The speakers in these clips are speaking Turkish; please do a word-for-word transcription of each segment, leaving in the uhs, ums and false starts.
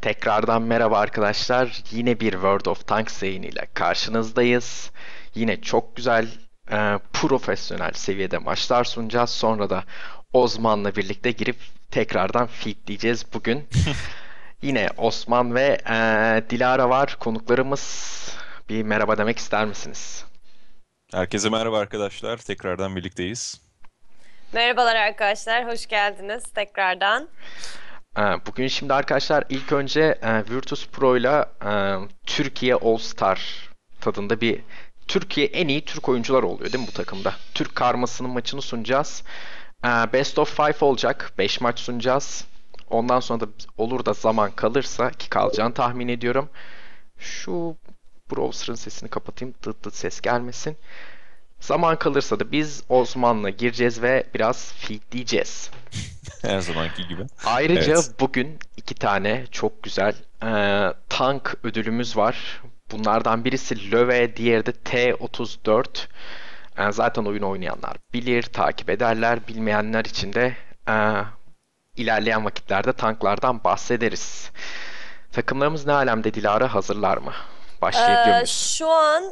Tekrardan merhaba arkadaşlar. Yine bir World of Tanks yayınıyla karşınızdayız. Yine çok güzel, e, profesyonel seviyede maçlar sunacağız. Sonra da Osman'la birlikte girip tekrardan feedleyeceğiz bugün. Yine Osman ve e, Dilara var konuklarımız. Bir merhaba demek ister misiniz? Herkese merhaba arkadaşlar. Tekrardan birlikteyiz. Merhabalar arkadaşlar, hoş geldiniz tekrardan. E, Bugün şimdi arkadaşlar ilk önce e, Virtus Pro ile e, Türkiye All Star tadında bir Türkiye en iyi Türk oyuncular oluyor değil mi bu takımda? Türk karmasının maçını sunacağız. E, Best of Five olacak. Beş maç sunacağız. Ondan sonra da olur da zaman kalırsa ki kalacağını tahmin ediyorum. Şu browser'ın sesini kapatayım. Dıt dıt ses gelmesin. Zaman kalırsa da biz Osman'la gireceğiz ve biraz feedleyeceğiz. Her zamanki gibi. Ayrıca Evet. bugün iki tane çok güzel e, tank ödülümüz var. Bunlardan birisi Löwe, diğeri de T otuz dört. E, zaten oyun oynayanlar bilir, takip ederler. Bilmeyenler için de e, ilerleyen vakitlerde tanklardan bahsederiz. Takımlarımız ne alemde Dilara, hazırlar mı? Başlayabiliyor Ee, muyuz? şu an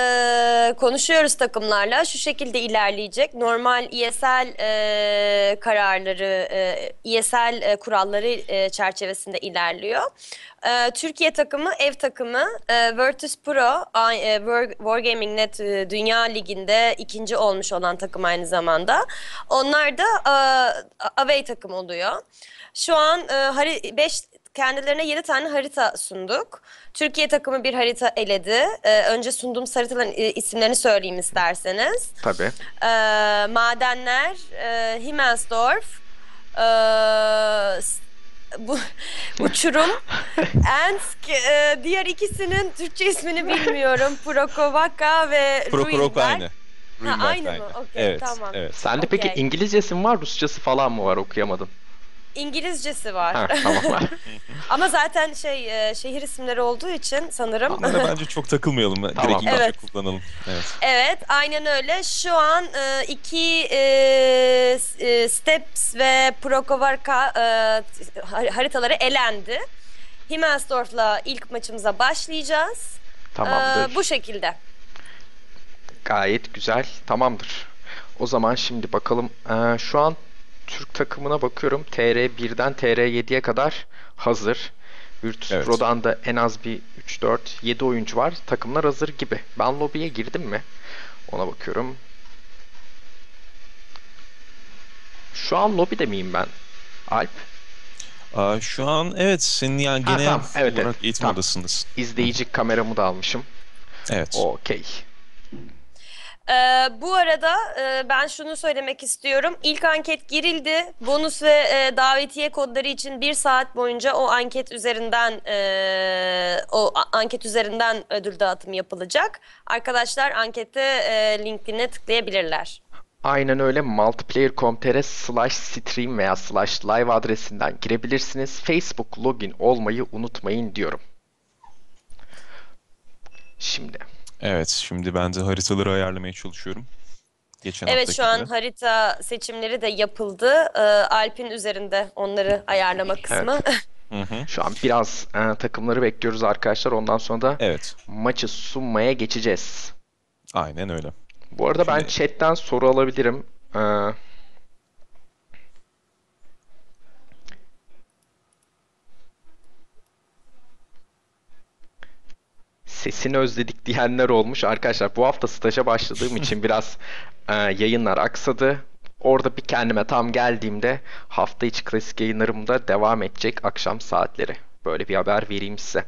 e, konuşuyoruz takımlarla. Şu şekilde ilerleyecek. Normal E S L e, kararları, e, E S L e, kuralları e, çerçevesinde ilerliyor. E, Türkiye takımı, ev takımı, e, Virtus Pro, a- e, War- Wargaming nokta net e, Dünya Ligi'nde ikinci olmuş olan takım aynı zamanda. Onlar da e, away takım oluyor. Şu an e, beş kendilerine yedi tane harita sunduk. Türkiye takımı bir harita eledi. Ee, önce sunduğumuz haritaların e, isimlerini söyleyeyim isterseniz. Tabii. Ee, Madenler, e, Himmelsdorf, e, s- bu Uçurum, Ensk, e, diğer ikisinin Türkçe ismini bilmiyorum. Prokopavka ve Prokhorov Ruinberg. aynı. Ha, Ruinbert aynı aynı. mı? Okey, Evet, tamam. evet. Sende peki Okey. İngilizcesi mi var, Rusçası falan mı var, okuyamadım. İngilizcesi var. Ha, tamam. Ama zaten şey e, şehir isimleri olduğu için sanırım. Onlara bence çok takılmayalım. Direkt Tamam. İngilizce Evet. kullanalım. Evet. Evet, aynen öyle. Şu an e, iki e, s- e, Steps ve Prokovarka e, har- haritaları elendi. Himmelsdorf'la ilk maçımıza başlayacağız. E, Tamamdır. bu şekilde. Gayet güzel. Tamamdır. O zaman şimdi bakalım. Ee, şu an Türk takımına bakıyorum. T R birden T R yediye kadar hazır. Virtus Evet. Pro'dan da en az bir üç dört yedi oyuncu var. Takımlar hazır gibi. Ben lobiye girdim mi? Ona bakıyorum. Şu an lobide miyim ben? Alp? Aa, şu an evet senin yani Ha, genel tamam. Evet, evet. olarak eğitim Tamam. odasındasın. İzleyici kameramı da almışım. Evet. Okey. E, bu arada e, ben şunu söylemek istiyorum. İlk anket girildi. Bonus ve e, davetiye kodları için bir saat boyunca o anket üzerinden e, o a- anket üzerinden ödül dağıtımı yapılacak. Arkadaşlar ankette e, linkine tıklayabilirler. Aynen öyle. multiplayer nokta com nokta tr slash stream veya slash live adresinden girebilirsiniz. Facebook login olmayı unutmayın diyorum. Şimdi. Evet. Şimdi ben de haritaları ayarlamaya çalışıyorum. Geçen Evet, haftaki şu an gibi. harita seçimleri de yapıldı. Ee, Alp'in üzerinde onları ayarlama kısmı. Evet. Hı hı. Şu an biraz e, takımları bekliyoruz arkadaşlar. Ondan sonra da Evet. maçı sunmaya geçeceğiz. Aynen öyle. Bu arada ben Şimdi chatten soru alabilirim. Ee, Sesini özledik diyenler olmuş. Arkadaşlar bu hafta staja başladığım için biraz e, yayınlar aksadı. Orada bir kendime tam geldiğimde hafta içi klasik yayınlarım da devam edecek akşam saatleri. Böyle bir haber vereyim size.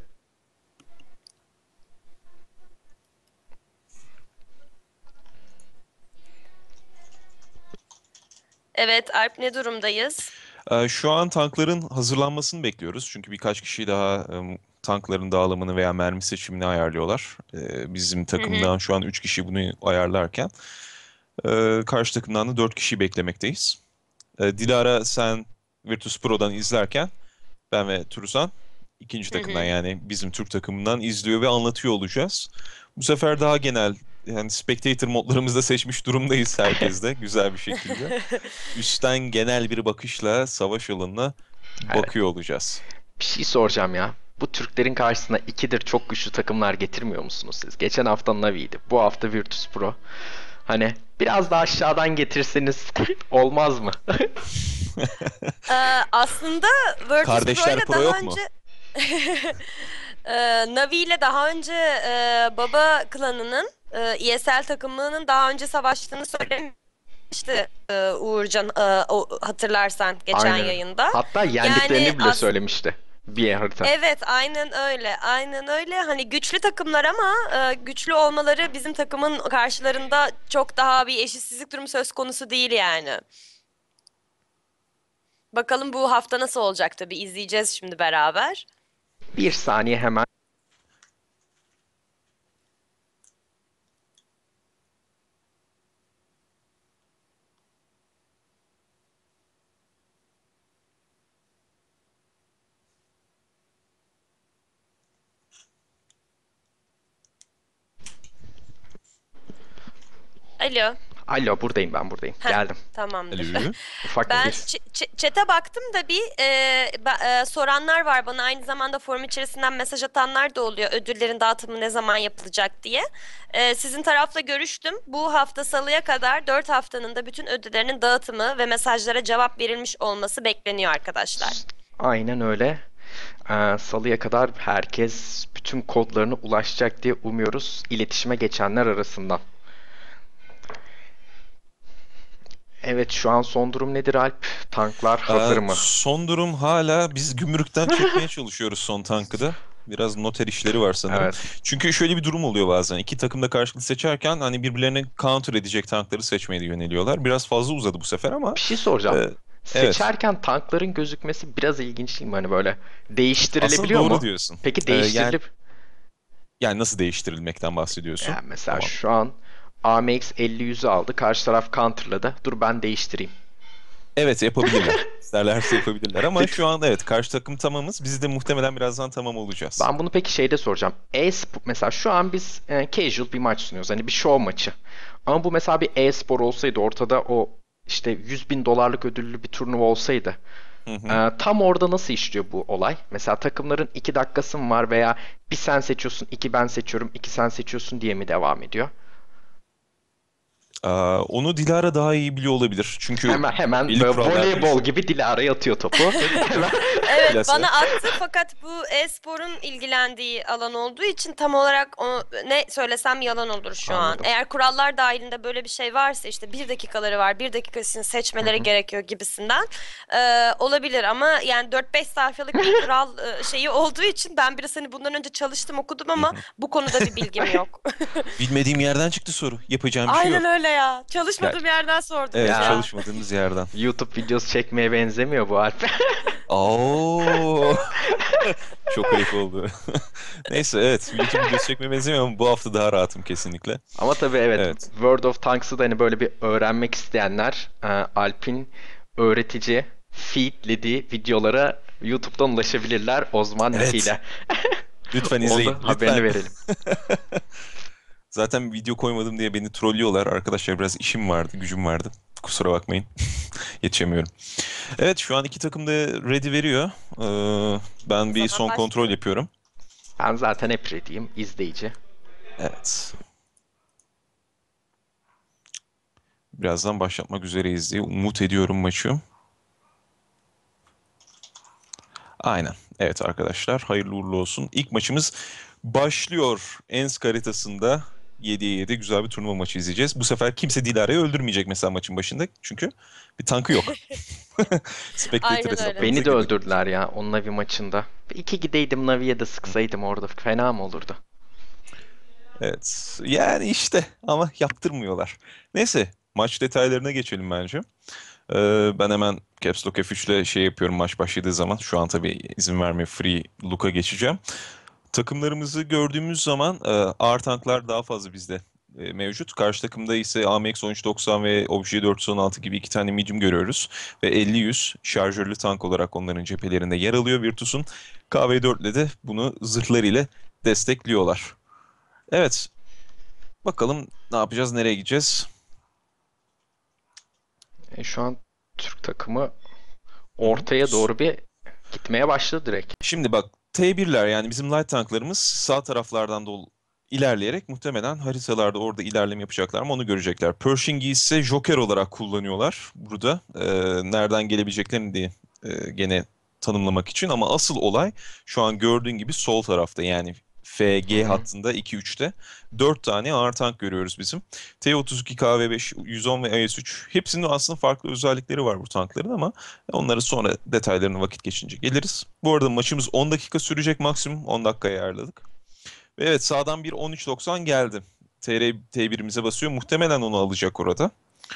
Evet, Alp, ne durumdayız? Ee, Şu an tankların hazırlanmasını bekliyoruz. Çünkü birkaç kişi daha em, tankların dağılımını veya mermi seçimini ayarlıyorlar. Ee, Bizim Hı hı. takımdan şu an üç kişi bunu ayarlarken e, karşı takımdan da dört kişi beklemekteyiz. Ee, Dilara sen Virtus Pro'dan izlerken ben ve Turusan ikinci Hı takımdan hı. yani bizim Türk takımından izliyor ve anlatıyor olacağız. Bu sefer daha genel yani spectator modlarımızda seçmiş durumdayız herkes de güzel bir şekilde. Üstten genel bir bakışla savaş alanına Evet. bakıyor olacağız. Bir şey soracağım ya. Bu Türklerin karşısına ikidir çok güçlü takımlar getirmiyor musunuz siz? Geçen hafta Navi'ydi. Bu hafta Virtus Pro. Hani biraz daha aşağıdan getirseniz olmaz mı? Ee, aslında Virtus Pro Kardeşler ile Pro daha yok mu? önce Ee, Navi ile daha önce e, Baba klanının e, E S L takımının daha önce savaştığını söylemişti e, Uğurcan, e, o, hatırlarsan geçen Aynen. yayında. Hatta Yani yendiklerini bile as söylemişti. Bir harita. evet, aynen öyle, aynen öyle. Hani güçlü takımlar ama e, güçlü olmaları bizim takımın karşılarında çok daha bir eşitsizlik durumu söz konusu değil yani. Bakalım bu hafta nasıl olacak, tabii izleyeceğiz şimdi beraber. Bir saniye hemen. Alo. Alo, buradayım, ben buradayım. Heh, Geldim. tamamdır. Alo. Ufak Ben bir... ç- ç- chat'e baktım da bir e, ba- e, soranlar var bana, aynı zamanda forum içerisinden mesaj atanlar da oluyor ödüllerin dağıtımı ne zaman yapılacak diye. E, sizin tarafla görüştüm. Bu hafta Salı'ya kadar dört haftanın da bütün ödüllerinin dağıtımı ve mesajlara cevap verilmiş olması bekleniyor arkadaşlar. Aynen öyle. Ee, Salıya kadar herkes bütün kodlarını ulaşacak diye umuyoruz iletişime geçenler arasından. Evet, şu an son durum nedir Alp? Tanklar hazır Ee, mı? son durum hala biz gümrükten çekmeye çalışıyoruz son tankı da. Biraz noter işleri var sanırım. Evet. Çünkü şöyle bir durum oluyor bazen. İki takım da karşılıklı seçerken hani birbirlerine counter edecek tankları seçmeye yöneliyorlar. Biraz fazla uzadı bu sefer ama Bir şey soracağım. e, evet. Seçerken tankların gözükmesi biraz ilginç değil mi? Hani böyle Aslında değiştirilebiliyor doğru mu? diyorsun. Peki Ee, yani değiştirilip... yani nasıl değiştirilmekten bahsediyorsun? Yani mesela Tamam. şu an A M X elli yüzü aldı. Karşı taraf counterladı. Dur ben değiştireyim. Evet, yapabilirler. İsterlerse yapabilirler ama Peki şu anda evet karşı takım tamamız. Biz de muhtemelen birazdan tamam olacağız. ben bunu peki şeyde soracağım. E-spor mesela şu an biz e, casual bir maç sunuyoruz. Hani bir show maçı. Ama bu mesela bir e-spor olsaydı, ortada o işte yüz bin dolarlık ödüllü bir turnuva olsaydı. Hı hı. e, tam orada nasıl işliyor bu olay? Mesela takımların iki dakikası mı var veya bir sen seçiyorsun, iki ben seçiyorum, iki sen seçiyorsun diye mi devam ediyor? Aa, onu Dilara daha iyi biliyor olabilir. Çünkü Hemen hemen belli böyle kurallar voleybol değişiyor. gibi Dilara'ya atıyor topu. Hemen. Evet, Plase. bana attı fakat bu e-sporun ilgilendiği alan olduğu için tam olarak o, ne söylesem yalan olur şu an. Anladım. Eğer kurallar dahilinde böyle bir şey varsa, işte bir dakikaları var, bir dakikasını Hı seçmeleri hı. gerekiyor gibisinden e, olabilir ama yani dört beş sayfalık bir kural e, şeyi olduğu için ben biraz hani bundan önce çalıştım, okudum Hı ama hı. bu konuda bir bilgim yok. Bilmediğim yerden çıktı soru. Yapacağım bir şey Aynen yok. öyle ya. Ya, Çalışmadığım yerden sordunuz evet, Ya ya. çalışmadığımız yerden. YouTube videosu çekmeye benzemiyor bu Alp. Oo, çok ayıp oldu. Neyse, evet, YouTube videosu çekmeye benzemiyor ama bu hafta daha rahatım kesinlikle. Ama tabii evet, Evet. World of Tanks'ı da hani böyle bir öğrenmek isteyenler e, Alp'in öğretici, feedlediği videolara YouTube'dan ulaşabilirler Osman Evet. Niki'yle. Lütfen izleyin. Oldu, haberini Lütfen. verelim. Zaten video koymadım diye beni trollüyorlar. Arkadaşlar biraz işim vardı, gücüm vardı. Kusura bakmayın. Yetişemiyorum. Evet, şu an iki takım da ready veriyor. Ee, ben O bir zaman son kontrol başlayalım. yapıyorum. Ben zaten hep ready'yim, izleyici. Evet. Birazdan başlatmak üzereyiz diye umut ediyorum maçı. Aynen. Evet arkadaşlar, hayırlı uğurlu olsun. İlk maçımız başlıyor. Ensk haritasında yediye yedi güzel bir turnuva maçı izleyeceğiz. Bu sefer kimse Dilara'yı öldürmeyecek mesela maçın başında. Çünkü bir tankı yok. Spectator Aynen öyle. hesaplarımıza Beni de girdik. öldürdüler ya o Navi maçında. Bir iki gideydim Navi'ye de sıksaydım orada. Fena mı olurdu? Evet. Yani işte ama yaptırmıyorlar. Neyse, maç detaylarına geçelim bence. Ee, ben hemen Caps Lock F üç ile şey yapıyorum maç başladığı zaman. Şu an tabii izin vermiyor, free look'a geçeceğim. Takımlarımızı gördüğümüz zaman e, ağır tanklar daha fazla bizde e, mevcut. Karşı takımda ise A M X on üç doksan ve Obj dört yüz on altı gibi iki tane medium görüyoruz. Ve elli yüz şarjörlü tank olarak onların cephelerinde yer alıyor Virtus'un. K V dört ile de bunu zırhları ile destekliyorlar. Evet, bakalım ne yapacağız, nereye gideceğiz? E, şu an Türk takımı Hı hı. ortaya doğru bir Gitmeye başladı direkt. Şimdi bak T birler yani bizim light tanklarımız sağ taraflardan dolu ilerleyerek muhtemelen haritalarda orada ilerleme yapacaklar mı onu görecekler. Pershing'i ise Joker olarak kullanıyorlar burada. Ee, nereden gelebileceklerini diye e, gene tanımlamak için ama asıl olay şu an gördüğün gibi sol tarafta yani F Hı G hı. hattında iki üçte dört tane ağır tank görüyoruz bizim. T otuz iki, K V beş, yüz on ve A S üç hepsinin aslında farklı özellikleri var bu tankların ama onları sonra detaylarını vakit geçince geliriz. Bu arada maçımız on dakika sürecek, maksimum on dakikaya ayarladık. Ve evet sağdan bir on üç doksan geldi. T R T birimize basıyor. Muhtemelen onu alacak orada.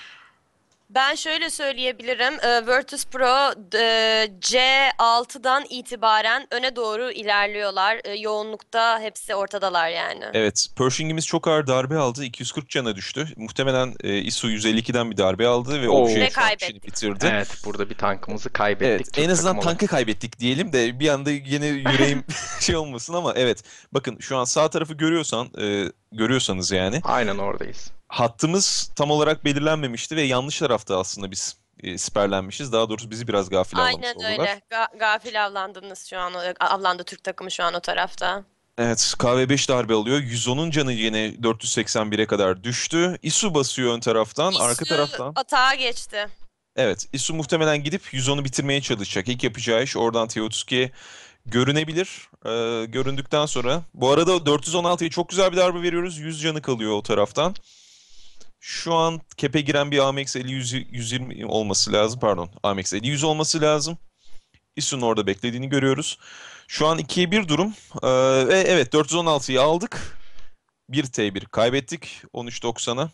Ben şöyle söyleyebilirim. e, Virtus Pro e, C altıdan itibaren öne doğru ilerliyorlar. E, yoğunlukta hepsi ortadalar yani. Evet, Pershing'imiz çok ağır darbe aldı. iki yüz kırk cana düştü. Muhtemelen e, I S U yüz elli ikiden bir darbe aldı ve Oo. objeyi Ve şu an işini kaybettik. bitirdi. Evet, burada bir tankımızı kaybettik. Evet, en Türk azından takımı olarak. tankı kaybettik diyelim de bir anda yine yüreğim şey olmasın ama evet. Bakın şu an sağ tarafı görüyorsan, e, görüyorsanız yani Aynen oradayız. hattımız tam olarak belirlenmemişti ve yanlış tarafta aslında biz e, siperlenmişiz. Daha doğrusu bizi biraz gafil avlamış Aynen oldular. öyle. Ga- gafil avlandınız şu an. o- Avlandı Türk takımı şu an o tarafta. Evet, K V beş darbe alıyor. yüz onun canı yine dört yüz seksen bire kadar düştü. I S U basıyor ön taraftan, arka İSU taraftan. atağa geçti. Evet, I S U muhtemelen gidip yüz onu bitirmeye çalışacak. İlk yapacağı iş oradan T otuz ikiye görünebilir. Ee, göründükten sonra. Bu arada dört yüz on altıya çok güzel bir darbe veriyoruz. yüz canı kalıyor o taraftan. Şu an kepe giren bir A M X elli yüz, yüz yirmi olması lazım. Pardon, A M X elli yüz olması lazım. I S U'nun orada beklediğini görüyoruz. Şu an ikiye bir durum. Ee, ve evet dört yüz on altıyı aldık. bir T bir kaybettik on üç doksana.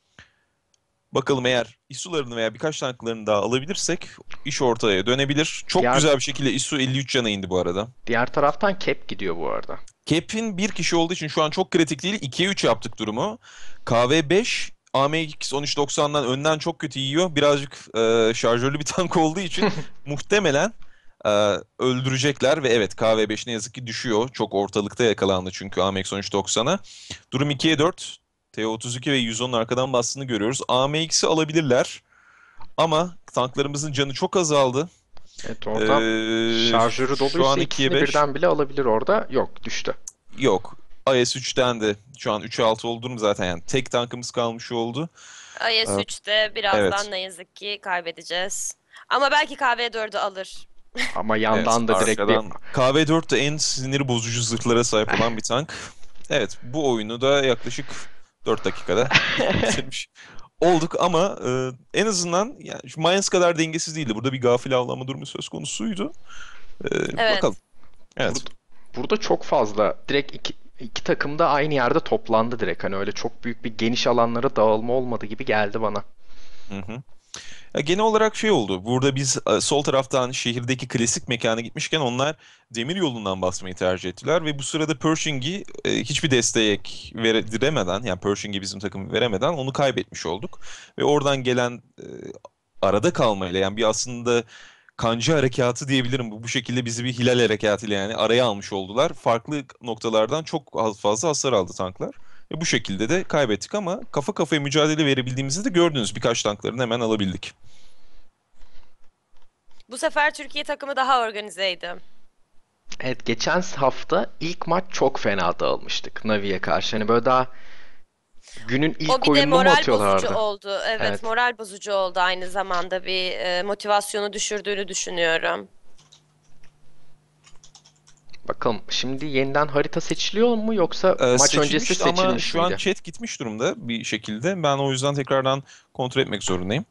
Bakalım eğer I S U'larını veya birkaç tanklarını daha alabilirsek iş ortaya dönebilir. Çok Diğer- güzel bir şekilde I S U elli üç cana indi bu arada. Diğer taraftan Cap gidiyor bu arada. Cap'in bir kişi olduğu için şu an çok kritik değil. ikiye üç yaptık durumu. K V beş A M X on üç doksandan önden çok kötü yiyor. Birazcık e, şarjörlü bir tank olduğu için muhtemelen e, öldürecekler ve evet K V beş ne yazık ki düşüyor. Çok ortalıkta yakalandı çünkü A M X on üç doksana. Durum ikiye dört. T otuz iki ve yüz onun arkadan bastığını görüyoruz. A M X'i alabilirler. Ama tanklarımızın canı çok azaldı. Evet, orada Ee, şarjörü şu an doluysa ikiye ikisini beş. birden bile alabilir orada. Yok, düştü. Yok. I S üçten de şu an üçe altı olduğunu zaten yani tek tankımız kalmış oldu. I S üçte birazdan Evet. ne yazık ki kaybedeceğiz. Ama belki K V dördü alır. Ama yandan Evet, da direkt bir arkadan K V dört de en sinir bozucu zırhlara sahip olan bir tank. Evet, bu oyunu da yaklaşık dört dakikada bitirmiş olduk ama e, en azından yani şu Mayans kadar dengesiz değildi. Burada bir gafil avlanma durumu söz konusuydu. E, Evet. Bakalım. Evet. Burada, burada çok fazla direkt iki, iki takım da aynı yerde toplandı direkt. Hani öyle çok büyük bir geniş alanlara dağılma olmadı gibi geldi bana. Hı hı. Ya genel olarak şey oldu. Burada biz e, sol taraftan şehirdeki klasik mekana gitmişken onlar demir yolundan basmayı tercih ettiler ve bu sırada Pershing'i e, hiçbir destek veremeden yani Pershing'i bizim takım veremeden onu kaybetmiş olduk. Ve oradan gelen e, arada kalmayla yani bir aslında kancı harekatı diyebilirim. Bu bu şekilde bizi bir hilal harekatıyla yani araya almış oldular. Farklı noktalardan çok az- fazla hasar aldı tanklar. Ve bu şekilde de kaybettik ama kafa kafaya mücadele verebildiğimizi de gördünüz. Birkaç tanklarını hemen alabildik. Bu sefer Türkiye takımı daha organizeydi. Evet, geçen hafta ilk maç çok fena dağılmıştık Navi'ye karşı. Hani böyle daha günün O ilk bir de oyununu mu moral bozucu atıyorlardı? oldu. Evet, Evet. moral bozucu oldu aynı zamanda bir e, motivasyonu düşürdüğünü düşünüyorum. Bakalım şimdi yeniden harita seçiliyor mu yoksa Ee, maç öncesi seçilmişti ama seçilmiş şu an miydi? chat gitmiş durumda bir şekilde. Ben o yüzden tekrardan kontrol etmek zorundayım.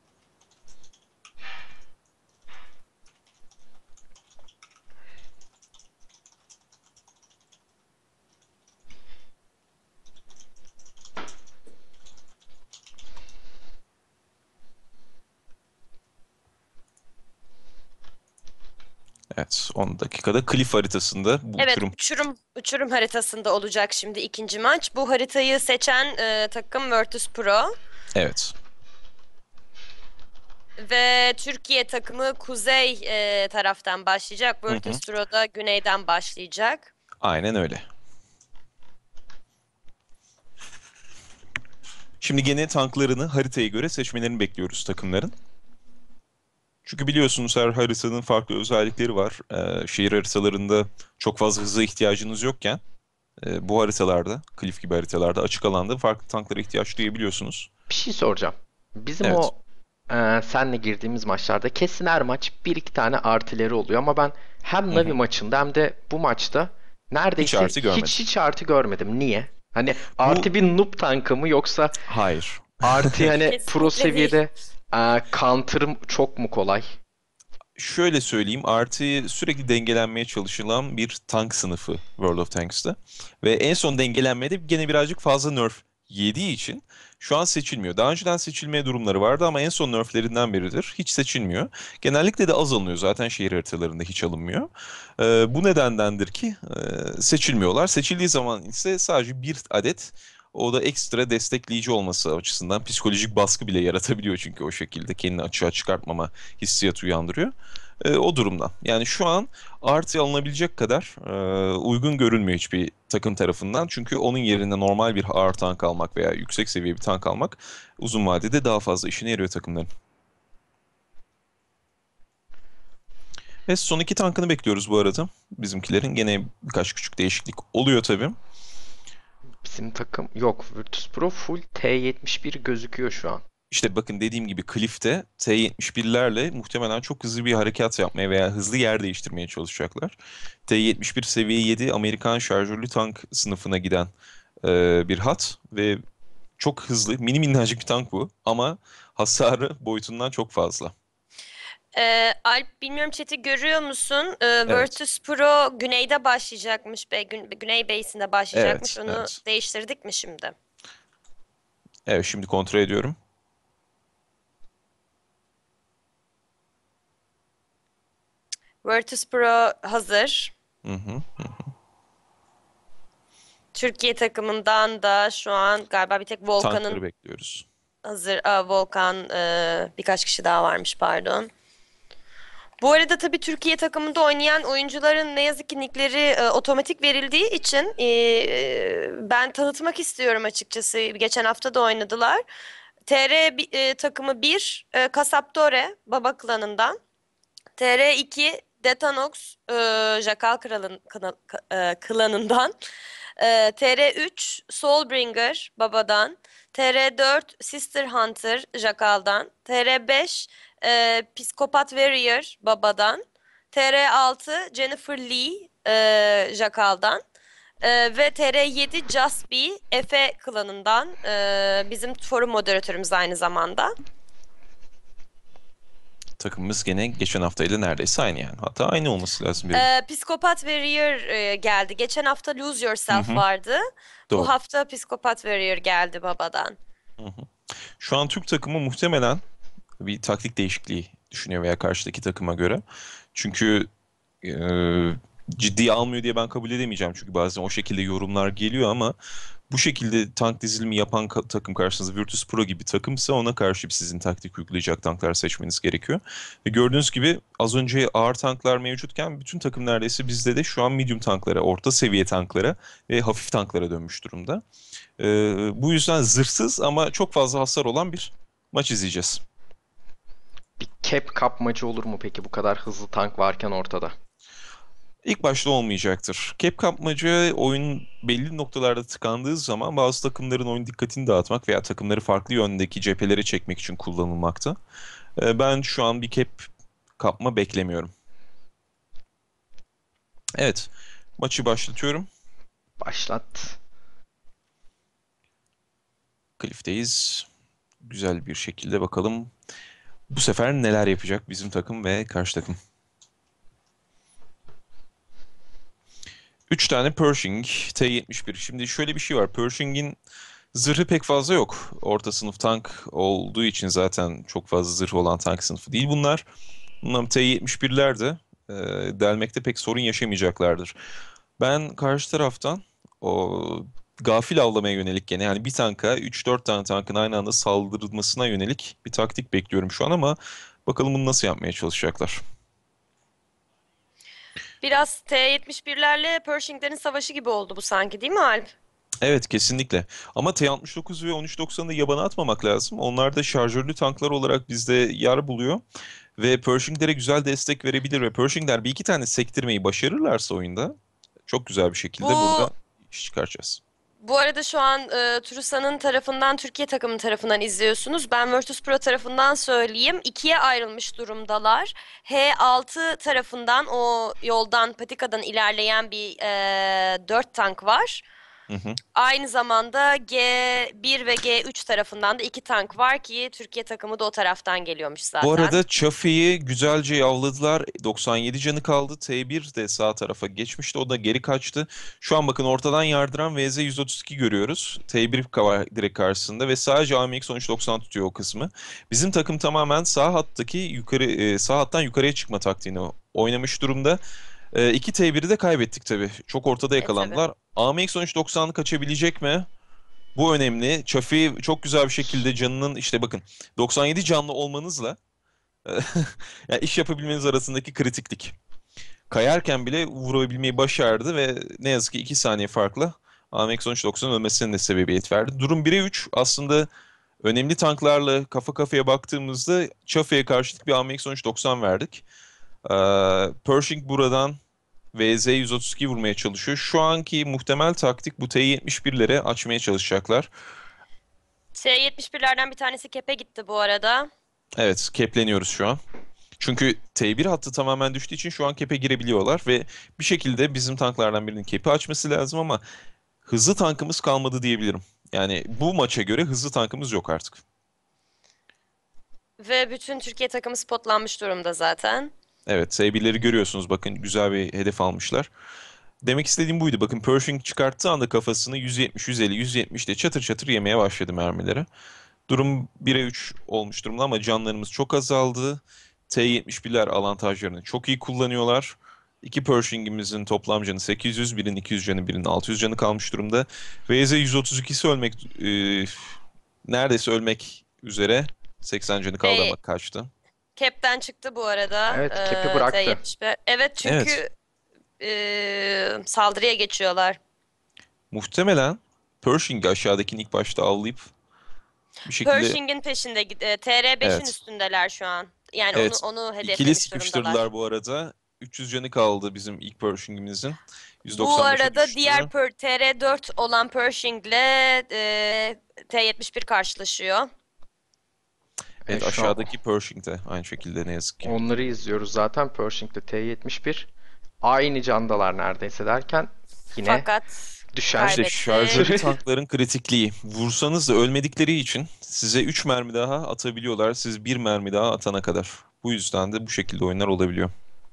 Evet, on dakikada Cliff haritasında bu Evet, uçurum. uçurum uçurum haritasında olacak şimdi ikinci maç. Bu haritayı seçen e, takım Virtus Pro Evet. ve Türkiye takımı kuzey e, taraftan başlayacak. Hı hı. Virtus Pro da güneyden başlayacak. Aynen öyle. Şimdi gene tanklarını haritaya göre seçmelerini bekliyoruz takımların. Çünkü biliyorsunuz her haritanın farklı özellikleri var. Ee, şehir haritalarında çok fazla hıza ihtiyacınız yokken e, bu haritalarda, Cliff gibi haritalarda açık alanda farklı tanklara ihtiyaç duyabiliyorsunuz. Bir şey soracağım. Bizim Evet. o e, senle girdiğimiz maçlarda kesin her maç bir iki tane artıları oluyor ama ben hem Hı Navi hı. maçında hem de bu maçta Hiç neredeyse artı görmedim. hiç hiç artı görmedim. Niye? Hani Bu artı bir noob tankı mı yoksa hayır. artı hani pro Kesinlikle değil. seviyede e, counter'ım çok mu kolay? Şöyle söyleyeyim, artı sürekli dengelenmeye çalışılan bir tank sınıfı World of Tanks'ta. Ve en son dengelenmede gene birazcık fazla nerf yediği için şu an seçilmiyor. Daha önceden seçilmeye durumları vardı ama en son nerflerinden beridir hiç seçilmiyor. Genellikle de az alınıyor, zaten şehir haritalarında hiç alınmıyor. Ee, bu nedendendir ki e, seçilmiyorlar. Seçildiği zaman ise sadece bir adet, o da ekstra destekleyici olması açısından psikolojik baskı bile yaratabiliyor, çünkü o şekilde kendini açığa çıkartmama hissiyatı uyandırıyor. E, o durumdan. Yani şu an artı alınabilecek kadar e, uygun görünmüyor hiçbir takım tarafından. Çünkü onun yerine normal bir ağır tank almak veya yüksek seviye bir tank almak uzun vadede daha fazla işine yarıyor takımların. Ve son iki tankını bekliyoruz bu arada. Bizimkilerin gene birkaç küçük değişiklik oluyor tabii. Bizim takım yok. Virtus Pro full T yetmiş bir gözüküyor şu an. İşte bakın, dediğim gibi Cliff'te T yetmiş birlerle muhtemelen çok hızlı bir harekat yapmaya veya hızlı yer değiştirmeye çalışacaklar. T yetmiş bir seviye yedi Amerikan şarjörlü tank sınıfına giden e, bir hat ve çok hızlı, mini minnacık bir tank bu ama hasarı boyutundan çok fazla. Ee, Alp, bilmiyorum chat'i görüyor musun? Ee, Evet, Virtus Pro güneyde başlayacakmış. Be, gün, güney base'inde başlayacakmış. evet, Onu evet. değiştirdik mi şimdi? Evet, şimdi kontrol ediyorum. Virtus Pro hazır. Hı hı. Türkiye takımından da şu an galiba bir tek Tankları Volkan'ın bekliyoruz. hazır. Aa, Volkan, e, birkaç kişi daha varmış, pardon. Bu arada tabii Türkiye takımında oynayan oyuncuların ne yazık ki nickleri e, otomatik verildiği için e, e, ben tanıtmak istiyorum açıkçası. Geçen hafta da oynadılar. T R bi- e, takımı bir, e, Kasaptore Baba klanından. T R iki Detanox e, Jackal kralın, kına- ka- e, klanından. E, T R üç Soulbringer Baba'dan. T R dört Sister Hunter Jackal'dan. T R beş e, Psikopat Warrior Baba'dan. T R altı Jennifer Lee e, Jackal'dan. E, ve T R yedi Just Be Efe klanından. E, bizim forum moderatörümüz aynı zamanda. Takımımız gene geçen haftayla neredeyse aynı yani. Hatta aynı olması lazım benim. Ee, Psikopat Warrior e, geldi. Geçen hafta Lose Hı Yourself hı, vardı. Bu doğru. hafta Psikopat Warrior geldi babadan. Hı hı. Şu an Türk takımı muhtemelen bir taktik değişikliği düşünüyor veya karşıdaki takıma göre. Çünkü e, ciddiye almıyor diye ben kabul edemeyeceğim. Çünkü bazen o şekilde yorumlar geliyor ama bu şekilde tank dizilimi yapan ka- takım karşınızda Virtus Pro gibi takımsa ona karşı sizin taktik uygulayacak tanklar seçmeniz gerekiyor. Ve gördüğünüz gibi az önce ağır tanklar mevcutken bütün takım neredeyse bizde de şu an medium tanklara, orta seviye tanklara ve hafif tanklara dönmüş durumda. E, bu yüzden zırhsız ama çok fazla hasar olan bir maç izleyeceğiz. Bir cap kapmacı olur mu peki bu kadar hızlı tank varken ortada? İlk başta olmayacaktır. Cap kapmaca oyun belli noktalarda tıkandığı zaman bazı takımların oyun dikkatini dağıtmak veya takımları farklı yöndeki cephelere çekmek için kullanılmakta. Ee, Ben şu an bir cap kapma beklemiyorum. Evet, maçı başlatıyorum. Başlat. Cliff'teyiz. Güzel bir şekilde bakalım bu sefer neler yapacak bizim takım ve karşı takım. Üç tane Pershing T yetmiş bir. Şimdi şöyle bir şey var. Pershing'in zırhı pek fazla yok. Orta sınıf tank olduğu için zaten çok fazla zırhı olan tank sınıfı değil bunlar. Bunlar T yetmiş birler de e, delmekte pek sorun yaşamayacaklardır. Ben karşı taraftan o gafil avlamaya yönelik gene, yani bir tanka üç dört tane tankın aynı anda saldırılmasına yönelik bir taktik bekliyorum şu an ama bakalım bunu nasıl yapmaya çalışacaklar. Biraz T yetmiş birlerle Pershing'lerin savaşı gibi oldu bu sanki, değil mi Alp? Evet, kesinlikle. Ama T altmış dokuz ve on üç doksanı da yabana atmamak lazım. Onlar da şarjörlü tanklar olarak bizde yer buluyor. Ve Pershing'lere güzel destek verebilir ve Pershing'ler bir iki tane sektirmeyi başarırlarsa oyunda çok güzel bir şekilde Bu burada iş çıkaracağız. Bu arada şu an e, Trusa'nın tarafından, Türkiye takımı tarafından izliyorsunuz. Ben Virtus Pro tarafından söyleyeyim. İkiye ayrılmış durumdalar. H altı tarafından, o yoldan, patikadan ilerleyen bir e, dört tank var. Hı hı. Aynı zamanda G bir ve G üç tarafından da iki tank var ki Türkiye takımı da o taraftan geliyormuş Bu zaten. arada Chaffee'yi güzelce yavladılar. doksan yedi canı kaldı. T bir de sağ tarafa geçmişti. O da geri kaçtı. Şu an bakın ortadan yardıran V Z yüz otuz iki görüyoruz. T bir var direkt karşısında ve sadece A M X on üç doksan tutuyor o kısmı. Bizim takım tamamen sağ hattaki yukarı e, sağ hattan yukarıya çıkma taktiğini oynamış durumda. E, iki T bir'i de kaybettik tabii. Çok ortada E tabii. yakalandılar. A M X on üç doksan kaçabilecek mi? Bu önemli. Chaffee çok güzel bir şekilde canının işte bakın doksan yedi canlı olmanızla yani iş yapabilmeniz arasındaki kritiklik. Kayarken bile vurabilmeyi başardı ve ne yazık ki iki saniye farkla A M X on üç doksan ölmesine de sebebiyet verdi. Durum bire üç. Aslında önemli tanklarla kafa kafaya baktığımızda Chaffee'ye karşılık bir A M X on üç doksan verdik. Ee, Pershing buradan V Z yüz otuz iki vurmaya çalışıyor. Şu anki muhtemel taktik bu T yetmiş birlere açmaya çalışacaklar. T yetmiş birlerden bir tanesi kepe gitti bu arada. Evet, kepleniyoruz şu an. Çünkü T bir hattı tamamen düştüğü için şu an kepe girebiliyorlar ve bir şekilde bizim tanklardan birinin kepi açması lazım ama hızlı tankımız kalmadı diyebilirim. Yani bu maça göre hızlı tankımız yok artık. Ve bütün Türkiye takımı spotlanmış durumda zaten. Evet, T birleri görüyorsunuz bakın güzel bir hedef almışlar. Demek istediğim buydu. Bakın Pershing çıkarttığı anda kafasını yüz yetmiş, yüz elli, yüz yetmiş ile çatır çatır yemeye başladı mermileri. Durum bire üç olmuş durumda ama canlarımız çok azaldı. T yetmiş birler avantajlarını çok iyi kullanıyorlar. İki Pershing'imizin toplam canı sekiz yüz, birinin iki yüz canı, birinin altı yüz canı kalmış durumda. V Z yüz otuz ikisi ölmek, e, neredeyse ölmek üzere. seksen canı kaldı Ve ama kaçtı. Cap'ten çıktı bu arada. Evet, Cap'i eee, bıraktı. T yetmiş bir. Evet, çünkü Evet. eee, saldırıya geçiyorlar. Muhtemelen Pershing'i aşağıdakini ilk başta avlayıp bir şekilde Pershing'in peşinde, gid- e, T R beşin evet. üstündeler şu an. Yani Evet. onu onu İkili hedeflemiş sıkıştırdılar durumdalar. bu arada. üç yüz canı kaldı bizim ilk Pershing'imizin. Bu yüz doksan beşe arada düştü. diğer per, T R dört olan Pershing'le eee T yetmiş bir karşılaşıyor. Evet, E, şu an aşağıdaki Pershing de aynı şekilde ne yazık ki. onları izliyoruz zaten. Pershing'de T yetmiş bir. Aynı candalar neredeyse derken yine Fakat düşen. İşte kaybetti. şarjörlü tankların kritikliği. Vursanız da ölmedikleri için size üç mermi daha atabiliyorlar. Siz bir mermi daha atana kadar. Bu yüzden de bu şekilde oyunlar olabiliyor.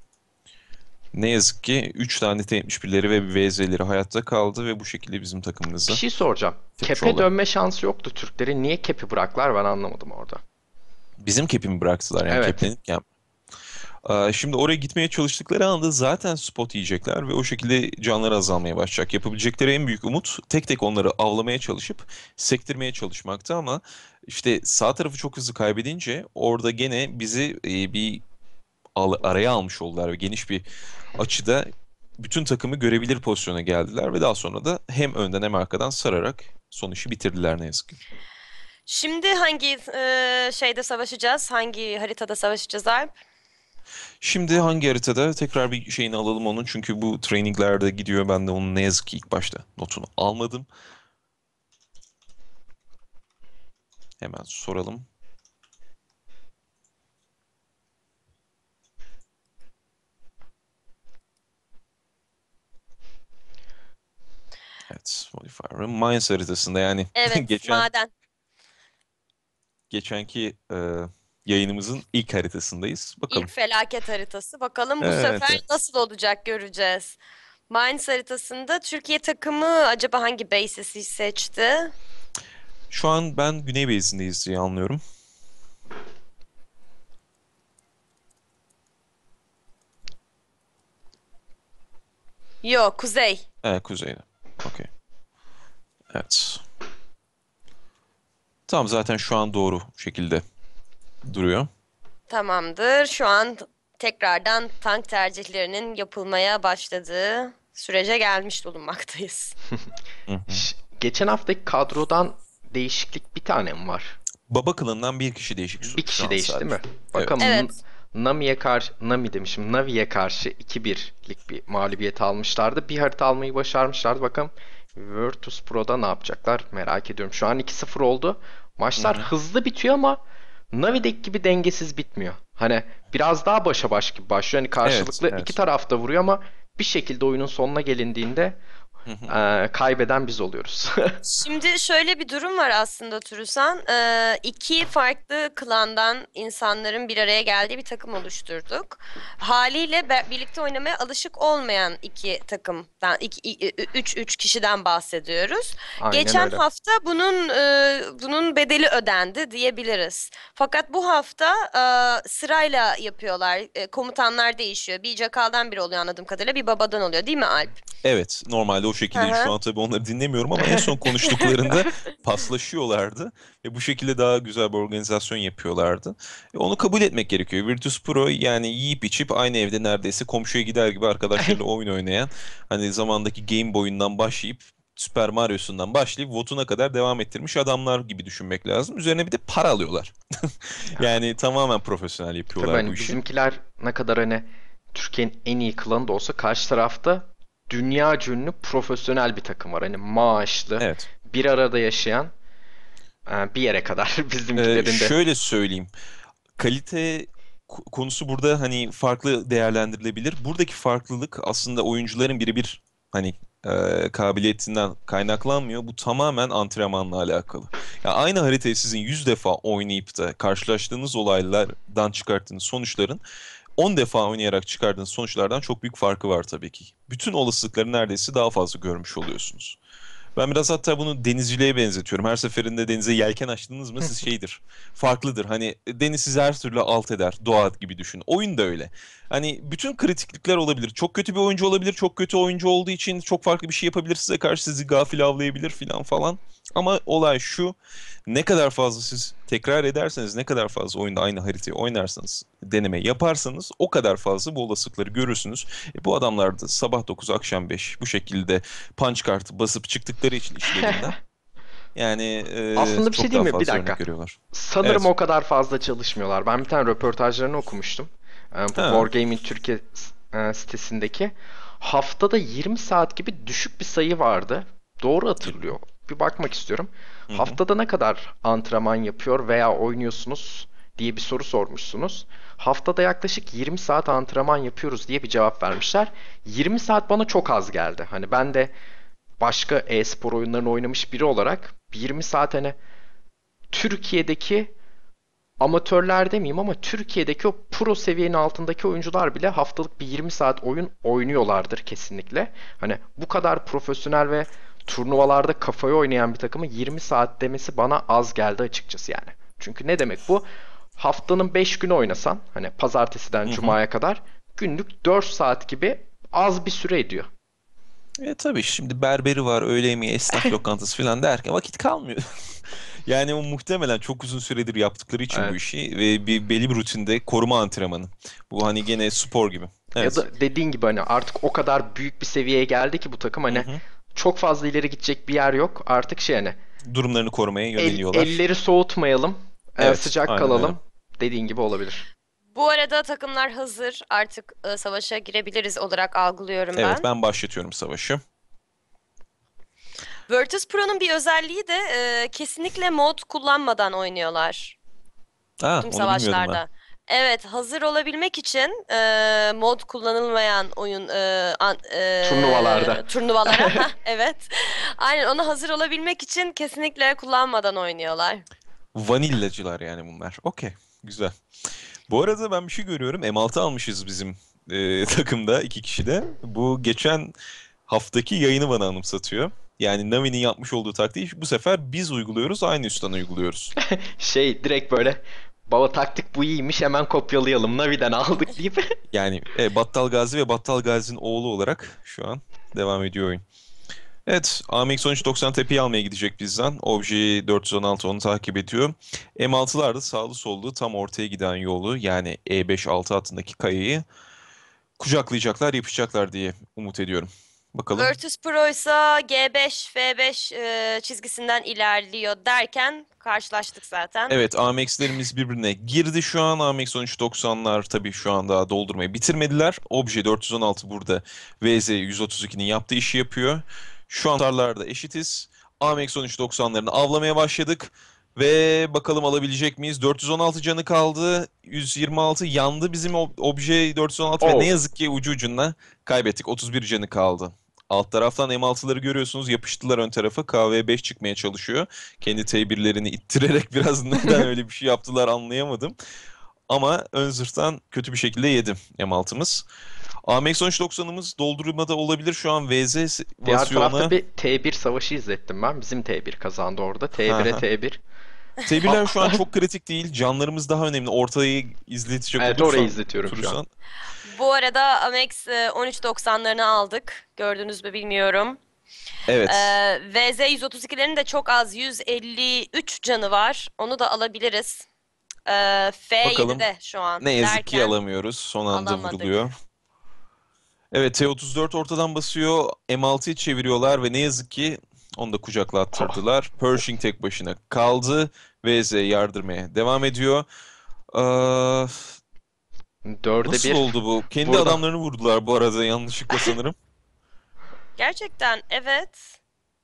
Ne yazık ki üç tane T yetmiş birleri ve V Z'leri hayatta kaldı ve bu şekilde bizim Bir takımımızda şey soracağım. bitmiş Kepe oldu. dönme şansı yoktu Türklerin. Niye kepi bıraktılar ben anlamadım orada. Bizim kepimi bıraktılar yani Evet. keplenirken. Aa, Şimdi oraya gitmeye çalıştıkları anda zaten spot yiyecekler ve o şekilde canları azalmaya başlayacak. Yapabilecekleri en büyük umut tek tek onları avlamaya çalışıp sektirmeye çalışmaktı ama işte sağ tarafı çok hızlı kaybedince orada gene bizi e, bir al- araya almış oldular ve geniş bir açıda bütün takımı görebilir pozisyona geldiler ve daha sonra da hem önden hem arkadan sararak son işi bitirdiler ne yazık ki. Şimdi hangi eee, şeyde savaşacağız? Hangi haritada savaşacağız Alp? Şimdi hangi haritada tekrar bir şeyini alalım onun çünkü bu traininglerde gidiyor ben de onun ne yazık ki ilk başta notunu almadım. Hemen soralım. Evet, Modifier Mines haritasında yani Evet, geçen maden. geçenki e, yayınımızın ilk haritasındayız. Bakalım. İlk felaket haritası. Bakalım bu Evet, sefer evet. nasıl olacak göreceğiz. Mines haritasında Türkiye takımı acaba hangi base'i seçti? Şu an ben Güney Beyzi'ndeyiz diye anlıyorum. Yok, kuzey. Evet, kuzeyde. Okey. Evet. Tamam zaten şu an doğru şekilde duruyor. Tamamdır. Şu an tekrardan tank tercihlerinin yapılmaya başladığı sürece gelmiş bulunmaktayız. Hı hı. Ş- Geçen haftaki kadrodan değişiklik bir tane mi var? Baba kılığından bir kişi değişik Bir şu kişi an değişti değil mi? sadece. Evet. Bakalım Evet. Nami'ye karşı Nami demişim. Navi'ye karşı iki birlik bir mağlubiyet almışlardı. Bir harita almayı başarmışlardı. Bakalım Virtus Pro'da ne yapacaklar merak ediyorum. Şu an iki sıfır oldu. Hı Maçlar hı. hızlı bitiyor ama Navi'deki gibi dengesiz bitmiyor. Hani biraz daha başa baş gibi başlıyor. Hani Evet, karşılıklı iki evet. taraf da vuruyor ama bir şekilde oyunun sonuna gelindiğinde Hı hı. eee, kaybeden biz oluyoruz. Şimdi şöyle bir durum var aslında Turusan. Ee, iki farklı klandan insanların bir araya geldiği bir takım oluşturduk. Haliyle be- birlikte oynamaya alışık olmayan iki takımdan, iki, i- i- üç, üç kişiden bahsediyoruz. Aynen Geçen öyle. hafta bunun e, bunun bedeli ödendi diyebiliriz. Fakat bu hafta e, sırayla yapıyorlar. E, komutanlar değişiyor. Bir Cakal'dan biri oluyor anladığım kadarıyla, bir Babadan oluyor, değil mi Alp? Evet, normalde o Hı şekildeydi. Şu hı. an tabii onları dinlemiyorum ama en son konuştuklarında paslaşıyorlardı ve bu şekilde daha güzel bir organizasyon yapıyorlardı. E, onu kabul etmek gerekiyor. Virtus Pro yani yiyip içip aynı evde neredeyse komşuya gider gibi arkadaşlarıyla oyun oynayan, hani zamandaki Game Boy'undan başlayıp Super Mario'sundan başlayıp Voto'na kadar devam ettirmiş adamlar gibi düşünmek lazım. Üzerine bir de para alıyorlar. Yani tamamen profesyonel Tabii yapıyorlar bu hani işi. bizimkiler ne kadar hani Türkiye'nin en iyi klanı da olsa karşı tarafta dünya ünlü profesyonel bir takım var. Hani maaşlı, Evet. bir arada yaşayan e, bir yere kadar Ee, bizimkilerin de. şöyle söyleyeyim. Kalite ko- konusu burada hani farklı değerlendirilebilir. Buradaki farklılık aslında oyuncuların birebir hani e, kabiliyetinden kaynaklanmıyor. Bu tamamen antrenmanla alakalı. Ya aynı haritayı sizin yüz defa oynayıp da karşılaştığınız olaylardan çıkarttığınız sonuçların on defa oynayarak çıkardığınız sonuçlardan çok büyük farkı var tabii ki. Bütün olasılıkları neredeyse daha fazla görmüş oluyorsunuz. Ben biraz hatta bunu denizciliğe benzetiyorum. Her seferinde denize yelken açtınız mı siz şeydir. Farklıdır. Hani deniz sizi her türlü alt eder. Doğa gibi düşün. Oyun da öyle. Hani bütün kritiklikler olabilir. Çok kötü bir oyuncu olabilir. Çok kötü oyuncu olduğu için çok farklı bir şey yapabilir. Size karşı sizi gafil avlayabilir filan falan. Ama olay şu. Ne kadar fazla siz tekrar ederseniz, ne kadar fazla oyunda aynı haritayı oynarsanız, deneme yaparsanız o kadar fazla bu olasılıkları görürsünüz. E, bu adamlar da sabah dokuz akşam beş bu şekilde punch kartı basıp çıktıkları için işlerinden yani e, Aslında bir şey çok değil daha mi? Bir fazla dakika. örnek görüyorlar. Sanırım Evet. o kadar fazla çalışmıyorlar. Ben bir tane röportajlarını okumuştum. E, Bu Ha. Wargaming Türkiye e, sitesindeki. Haftada yirmi saat gibi düşük bir sayı vardı. Doğru yirmi. hatırlıyor. Bir bakmak istiyorum. Hı hı. Haftada ne kadar antrenman yapıyor veya oynuyorsunuz diye bir soru sormuşsunuz. Haftada yaklaşık yirmi saat antrenman yapıyoruz diye bir cevap vermişler. yirmi saat bana çok az geldi. Hani ben de başka e-spor oyunlarını oynamış biri olarak yirmi saat hani Türkiye'deki amatörler demeyeyim ama Türkiye'deki o pro seviyenin altındaki oyuncular bile haftalık bir yirmi saat oyun oynuyorlardır kesinlikle. Hani bu kadar profesyonel ve turnuvalarda kafayı oynayan bir takımın yirmi saat demesi bana az geldi açıkçası yani. Çünkü ne demek bu? Haftanın beş günü oynasan hani pazartesiden Hı hı. cumaya kadar günlük dört saat gibi az bir süre ediyor. E tabii şimdi berberi var, öğle yemeği, esnaf lokantası falan derken vakit kalmıyor. Yani o muhtemelen çok uzun süredir yaptıkları için bu Evet. işi ve bir belli bir rutinde koruma antrenmanı. Bu hani gene spor gibi. Ya Evet. da dediğin gibi hani artık o kadar büyük bir seviyeye geldi ki bu takım Hı hani hı. çok fazla ileri gidecek bir yer yok. Artık şey hani Durumlarını korumaya el, yöneliyorlar. elleri soğutmayalım, e, Evet, sıcak aynen öyle. kalalım dediğin gibi olabilir. Bu arada takımlar hazır. Artık e, savaşa girebiliriz olarak algılıyorum Evet, ben. ben başlatıyorum savaşı. Virtus Pro'nun bir özelliği de e, kesinlikle mod kullanmadan oynuyorlar Aa, tüm onu bilmiyordum ben. savaşlarda. Evet, hazır olabilmek için e, mod kullanılmayan oyun e, an- e, Turnuvalarda. turnuvalara, ha evet. Aynen, ona hazır olabilmek için kesinlikle kullanmadan oynuyorlar. Vanillacılar yani bunlar. Okey, güzel. Bu arada ben bir şey görüyorum. M altı almışız bizim e, takımda iki kişi de. Bu geçen haftaki yayını bana anımsatıyor. Yani Navi'nin yapmış olduğu taktiği bu sefer biz uyguluyoruz, aynı üstten uyguluyoruz. Şey direkt böyle baba taktik bu iyiymiş hemen kopyalayalım Navi'den aldık deyip. Yani e, Battal Gazi ve Battal Gazi'nin oğlu olarak şu an devam ediyor oyun. Evet, A M X on üç doksan Tepe'yi almaya gidecek bizden. Obje dört yüz on altı onu takip ediyor. M altılar da sağlı sollu tam ortaya giden yolu yani E beş altı hattındaki kayayı kucaklayacaklar, yapışacaklar diye umut ediyorum. Bakalım. Virtus Pro ise G beş, F beş e, çizgisinden ilerliyor derken karşılaştık zaten. Evet, Amex'lerimiz birbirine girdi şu an. Amex on üç doksanlar tabii şu an daha doldurmayı bitirmediler. Obje dört yüz on altı burada V Z yüz otuz ikinin yaptığı işi yapıyor. Şu an tarlarda eşitiz. Amex on üç doksanlarını avlamaya başladık. Ve bakalım alabilecek miyiz? dört yüz on altı canı kaldı. yüz yirmi altı yandı bizim ob- Obje dört yüz on altı ve ne Oh. yazık ki ucu ucuna kaybettik. otuz bir canı kaldı. Alt taraftan M altıları görüyorsunuz, yapıştılar ön tarafa. K V beş çıkmaya çalışıyor. Kendi T birlerini ittirerek biraz neden öyle bir şey yaptılar anlayamadım. Ama ön zırhtan kötü bir şekilde yedim M altımız. Amex on üç doksanımız doldurmada olabilir. Şu an V Z Diğer basıyor tarafta ona. bir T bir savaşı izlettim ben. Bizim T bir kazandı orada. T bire Aha. T bir. T birler şu an çok kritik değil. Canlarımız daha önemli. Ortayı izletecek Evet, olursan, orayı izletiyorum şu an. Turusan. Bu arada Amex e, on üç doksanlarını aldık. Gördünüz mü bilmiyorum. Evet. Ee, V Z yüz otuz ikilerin de çok az yüz elli üç canı var. Onu da alabiliriz. Ee, Bakalım. F yedide şu an Ne yazık ki derken alamıyoruz. Son anda alamadık. vuruluyor. Evet, T otuz dört ortadan basıyor. M altıyı çeviriyorlar ve ne yazık ki onu da kucaklattırdılar. Pershing tek başına kaldı. V Z yardırmaya devam ediyor. Ee, Dörde nasıl bir. oldu bu? Kendi Burada. adamlarını vurdular bu arada yanlışlıkla sanırım. Gerçekten evet.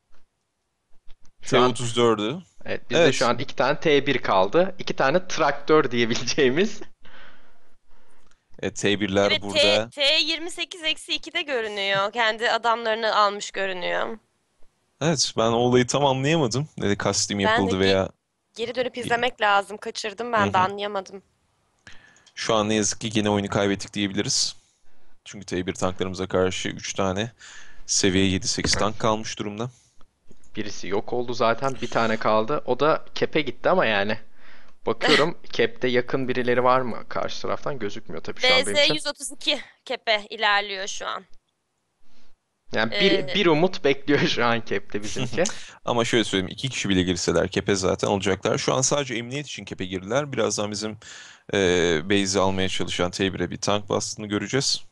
Şu an, T otuz dördü. evet, bizde Evet. şu an iki tane T bir kaldı. İki tane traktör diyebileceğimiz. Evet, T birler Evet, burada. T, T yirmi sekiz eksi ikide görünüyor. Kendi adamlarını almış görünüyor. Evet, ben o olayı tam anlayamadım. Ne de kastim Ben de yapıldı ge- veya Geri dönüp izlemek lazım. Kaçırdım Hı ben de hı. anlayamadım. şu an ne yazık ki gene oyunu kaybettik diyebiliriz. Çünkü T bir tanklarımıza karşı üç tane seviye yedi sekiz tank kalmış durumda. Birisi yok oldu zaten. Bir tane kaldı. O da Kep'e gitti ama yani. Bakıyorum Kep'te yakın birileri var mı? Karşı taraftan gözükmüyor tabii şu an benim V Z için. yüz otuz iki kepe ilerliyor şu an. Yani bir, Ee, bir umut bekliyor şu an Kep'te bizimki. Ama şöyle söyleyeyim, iki kişi bile girseler kepe zaten olacaklar. Şu an sadece emniyet için kepe girdiler. Birazdan bizim e, base'i almaya çalışan T bir'e bir tank bastığını göreceğiz.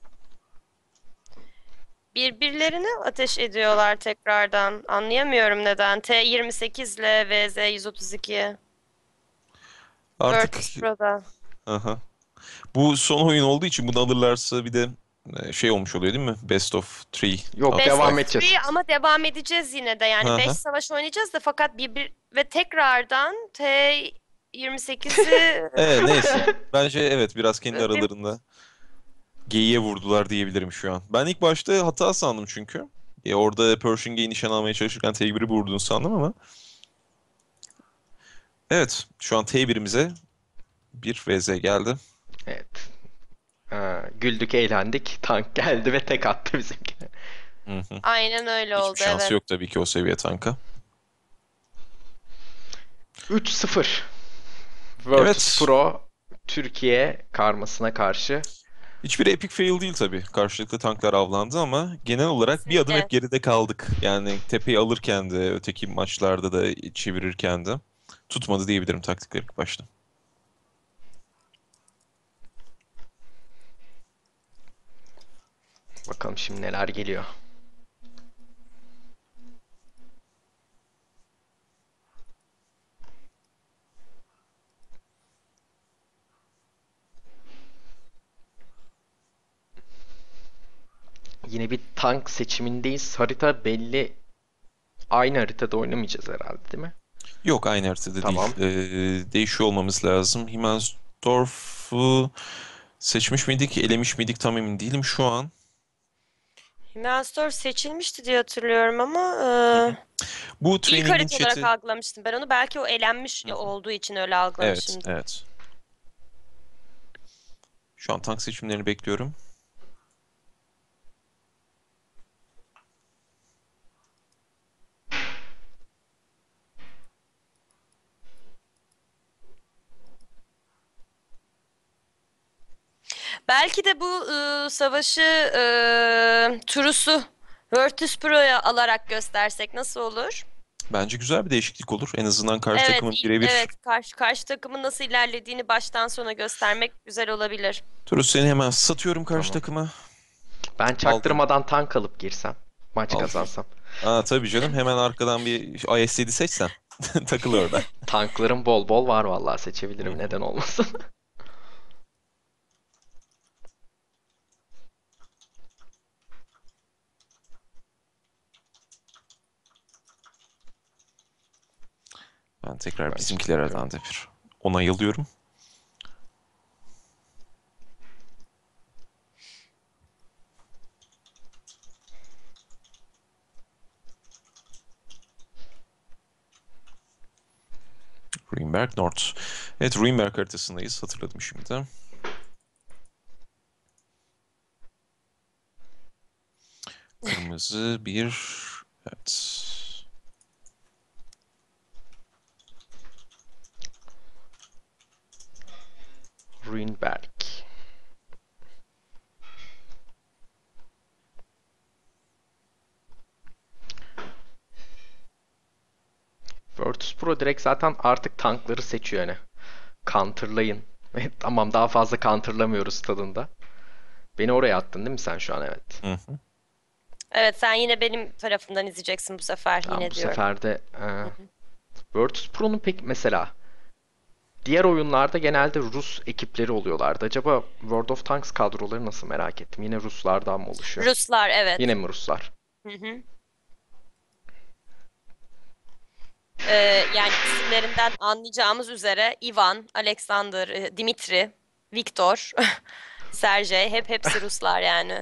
birbirlerini ateş ediyorlar tekrardan. Anlayamıyorum neden. T yirmi sekiz ile V Z yüz otuz iki. Artık Virtus Pro'da. aha. Bu son oyun olduğu için bunu alırlarsa bir de e, şey olmuş oluyor değil mi? Best of three. Yok, Best devam of edeceğiz. three ama devam edeceğiz yine de. Yani Hı beş hı. savaş oynayacağız da fakat bir, bir ve tekrardan T yirmi sekizi Evet, neyse. Bence evet biraz kendi Bir- aralarında geyiğe vurdular diyebilirim şu an. Ben ilk başta hata sandım çünkü. E, orada Pershing'e nişan almaya çalışırken T bir'i vurduğunu sandım ama. Evet, şu an T bir'imize bir V Z geldi. Evet. Ee, güldük, eğlendik. Tank geldi ve tek attı bizimkine. Hı hı. aynen öyle Hiçbir oldu, şansı evet. yok tabii ki o seviye tanka. üç sıfır. Virtus Evet. Pro Türkiye karmasına karşı. Hiçbiri epic fail değil tabii. Karşılıklı tanklar avlandı ama genel olarak bir adım hep Kesinlikle. geride kaldık. Yani tepeyi alırken de öteki maçlarda da çevirirken de tutmadı diyebilirim taktikleri ilk başta. Bakalım şimdi neler geliyor. Yine bir tank seçimindeyiz. Harita belli. Aynı haritada oynamayacağız herhalde, değil mi? Yok, aynı haritada Tamam. değil. Ee, değişiyor olmamız lazım. Himmelsdorf'u seçmiş miydik, elemiş miydik tam emin değilim şu an. Himmelsdorf seçilmişti diye hatırlıyorum ama Hı hı. e, Bu ilk training'in harita olarak chat'i... algılamıştım ben onu. Belki o elenmiş Hı hı. olduğu için öyle Evet, algılamışımdır. evet. Şu an tank seçimlerini bekliyorum. Belki de bu e, savaşı e, Turus'u Virtus Pro'ya alarak göstersek nasıl olur? Bence güzel bir değişiklik olur. En azından karşı Evet, takımın il- birebir... evet karşı karşı takımın nasıl ilerlediğini baştan sona göstermek güzel olabilir. Turus, seni hemen satıyorum karşı Tamam. takıma. Ben Aldın. çaktırmadan tank alıp girsem, maç Aldın. kazansam. Aa, tabii canım, hemen arkadan bir I S yedi seçsen. Takıl orada. Tanklarım bol bol var vallahi, Hı seçebilirim, hı. neden olmasın. Ben tekrar Ben şimdi bizimkilere bakıyorum. de bir onay alıyorum. Ruinberg North. Evet, Ruinberg haritasındayız. Hatırladım şimdi. Kırmızı bir... Evet. Ruinberg. Virtus Pro direkt zaten artık tankları seçiyor hani. Counter'layın. Ve tamam, daha fazla counter'lamıyoruz tadında. Beni oraya attın değil mi sen şu an? Evet. Hı hı. Evet, sen yine benim tarafımdan izleyeceksin bu sefer, Tamam, yine bu diyorum. sefer de e, Virtus Pro'nun pek mesela diğer oyunlarda genelde Rus ekipleri oluyorlardı. Acaba World of Tanks kadroları nasıl, merak ettim. Yine Ruslardan mı oluşuyor? Ruslar, evet. Yine mi Ruslar? Hı hı. Ee, yani isimlerinden anlayacağımız üzere Ivan, Alexander, e, Dimitri, Viktor, Sergey, hep hepsi Ruslar yani.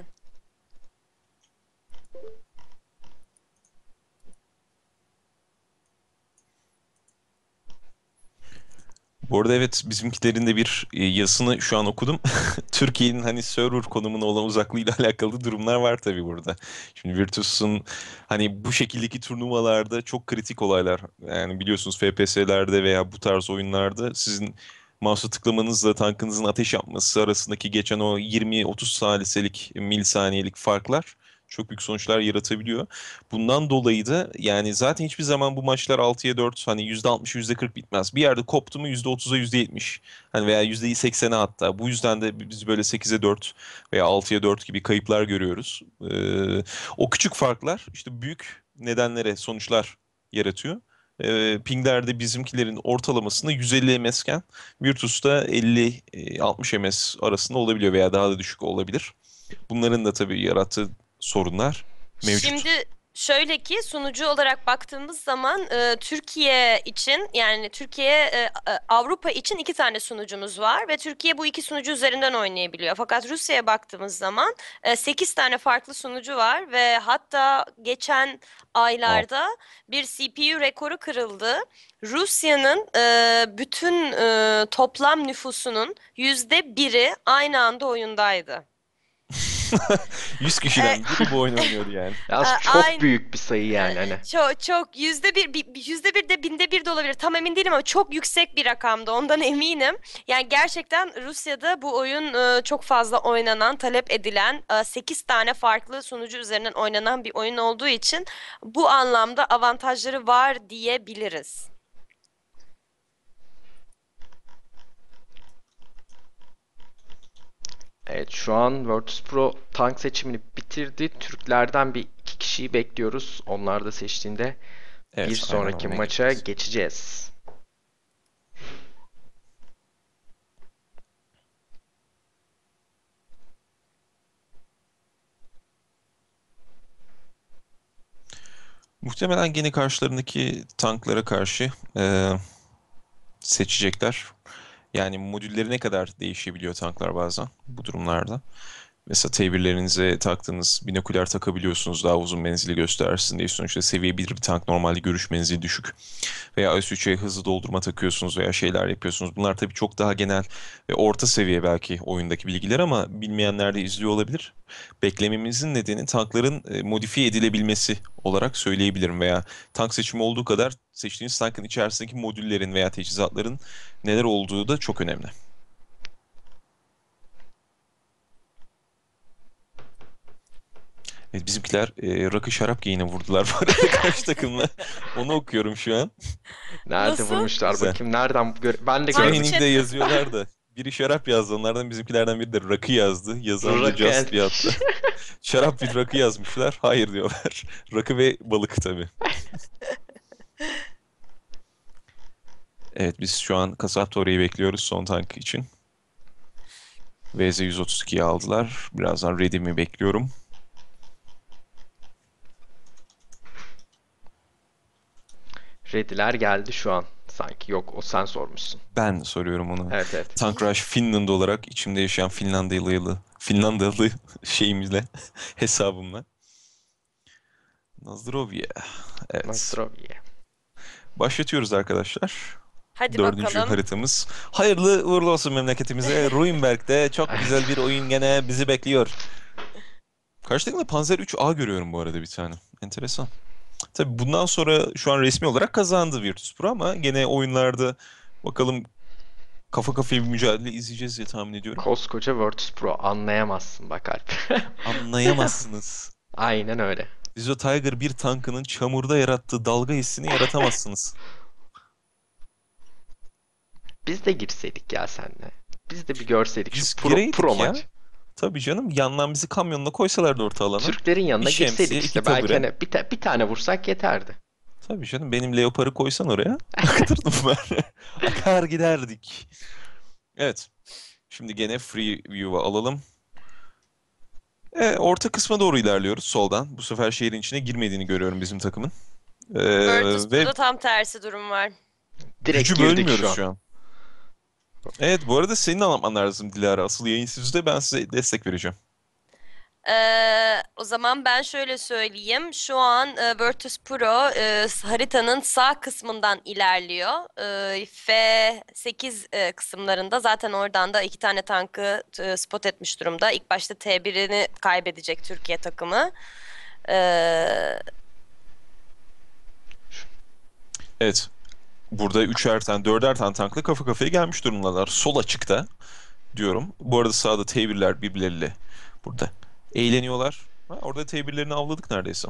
Bu arada evet, bizimkilerin de bir e, yazısını şu an okudum. Türkiye'nin hani server konumuna olan uzaklığıyla alakalı durumlar var tabii burada. Şimdi Virtus'un hani bu şekildeki turnuvalarda çok kritik olaylar. Yani biliyorsunuz F P S'lerde veya bu tarz oyunlarda sizin mouse'a tıklamanızla tankınızın ateş yapması arasındaki geçen o yirmi otuz saliselik, milisaniyelik farklar çok büyük sonuçlar yaratabiliyor. Bundan dolayı da yani zaten hiçbir zaman bu maçlar altıya dört, hani yüzde altmış yüzde kırk bitmez. Bir yerde koptu mu yüzde otuza yüzde yetmiş, hani veya yüzde seksene hatta. Bu yüzden de biz böyle sekize dört veya altıya dört gibi kayıplar görüyoruz. Ee, o küçük farklar işte büyük nedenlere sonuçlar yaratıyor. Ee, pinglerde bizimkilerin ortalamasında yüz elli ms iken Virtus'ta elli altmış ms arasında olabiliyor veya daha da düşük olabilir. Bunların da tabii yarattığı sorunlar mevcut. Şimdi şöyle ki, sunucu olarak baktığımız zaman e, Türkiye için, yani Türkiye e, e, Avrupa için iki tane sunucumuz var ve Türkiye bu iki sunucu üzerinden oynayabiliyor. Fakat Rusya'ya baktığımız zaman e, sekiz tane farklı sunucu var ve hatta geçen Wow. aylarda bir C P U rekoru kırıldı. Rusya'nın e, bütün e, toplam nüfusunun yüzde biri aynı anda oyundaydı. yüz E, kişiden biri bu oyunu oynuyordu yani. Yalnız a- çok aynı büyük bir sayı yani hani. Çok çok yüzde bir, bir- yüzde bir de binde bir de olabilir. Tam emin değilim ama çok yüksek bir rakamdı. Ondan eminim. Yani gerçekten Rusya'da bu oyun e, çok fazla oynanan, talep edilen, e, sekiz tane farklı sunucu üzerinden oynanan bir oyun olduğu için bu anlamda avantajları var diyebiliriz. Evet, şu an Virtus Pro tank seçimini bitirdi. Türklerden bir iki kişiyi bekliyoruz. Onlar da seçtiğinde bir Evet, aynen sonraki ona maça geçeceğiz. geçeceğiz. Muhtemelen gene karşılarındaki tanklara karşı e, seçecekler. Yani modülleri ne kadar değişebiliyor tanklar bazen bu durumlarda. Mesela T birlerinize taktığınız binoküler takabiliyorsunuz daha uzun menzili göstersin diye. Sonuçta seviye bir bir tank normalde görüş menzili düşük. Veya S üçe hızlı doldurma takıyorsunuz veya şeyler yapıyorsunuz. Bunlar tabii çok daha genel ve orta seviye belki oyundaki bilgiler ama bilmeyenler de izliyor olabilir. Beklememizin nedeni tankların e, modifiye edilebilmesi olarak söyleyebilirim veya tank seçimi olduğu kadar seçtiğiniz tankın içerisindeki modüllerin veya teçhizatların neler olduğu da çok önemli. Evet, bizimkiler e, rakı şarap geyine vurdular bu arada karşı takımla. Onu okuyorum şu an. Nerede Nasıl? vurmuşlar Güzel. bakayım? Nereden? gö- Ben de Hangi görmedim. Training'de chat? yazıyorlar da Biri şarap yazdı. Onlardan bizimkilerden biri de rakı yazdı. Yazan da Rakı Just bir and- attı. Şarap bir rakı yazmışlar. Hayır diyorlar. Rakı ve balık tabii. Evet, biz şu an Kasap Tori'yi bekliyoruz son tank için. V Z yüz otuz ikiyi aldılar. Birazdan Redim'i bekliyorum. Rediler geldi şu an. Sanki yok, o sen sormuşsun. Ben soruyorum onu. Evet, evet. Tank Rush Finland olarak içimde yaşayan Finlandiyalı, Finlandiyalı şeyimizle, hesabımla. Nazdrovye. Evet. Nostrovia. Başlatıyoruz arkadaşlar. Hadi Dördüncü bakalım. haritamız. Hayırlı uğurlu olsun memleketimize. Ruinberg'de çok güzel bir oyun gene bizi bekliyor. Karşı takımda Panzer üç A görüyorum bu arada bir tane. Enteresan. Tabii bundan sonra şu an resmi olarak kazandı Virtus Pro ama gene oyunlarda bakalım kafa kafaya bir mücadele izleyeceğiz diye tahmin ediyorum. Koskoca Virtus Pro, anlayamazsın bak Alp. Anlayamazsınız. Aynen öyle. Dizo Tiger bir tankının çamurda yarattığı dalga hissini yaratamazsınız. Biz de girseydik ya senle. Biz de bir görseydik şu Biz pro, gireydik pro ya. maç. Tabii canım, yandan bizi kamyonla koysalardı orta alana. Türklerin yanına Bir şemsiye, girseydik iki işte. Belki tabure. hani bir, ta- bir tane vursak yeterdi. Tabii canım, benim Leopard'ı koysan oraya akıtırdım ben. Akar giderdik. Evet. Şimdi gene Free View'a alalım. E, orta kısma doğru ilerliyoruz soldan. Bu sefer şehrin içine girmediğini görüyorum bizim takımın. E, Virtus ve Pro'da tam tersi durum var. Direkt gücü girdik bölmüyoruz şu an. şu an. Evet, bu arada senin anlatman lazım Dilara. Asıl yayın sizde, ben size destek vereceğim. Ee, o zaman ben şöyle söyleyeyim. Şu an e, Virtus Pro e, haritanın sağ kısmından ilerliyor. E, F sekiz e, kısımlarında zaten oradan da iki tane tankı e, spot etmiş durumda. İlk başta T birini kaybedecek Türkiye takımı. Ee, Evet. Burada üçer tane, dörder tane tankla kafa kafaya gelmiş durumdalar. Sol açıkta diyorum. Bu arada sağda T birler birbirleriyle burada eğleniyorlar. Ha, orada T birlerini avladık neredeyse.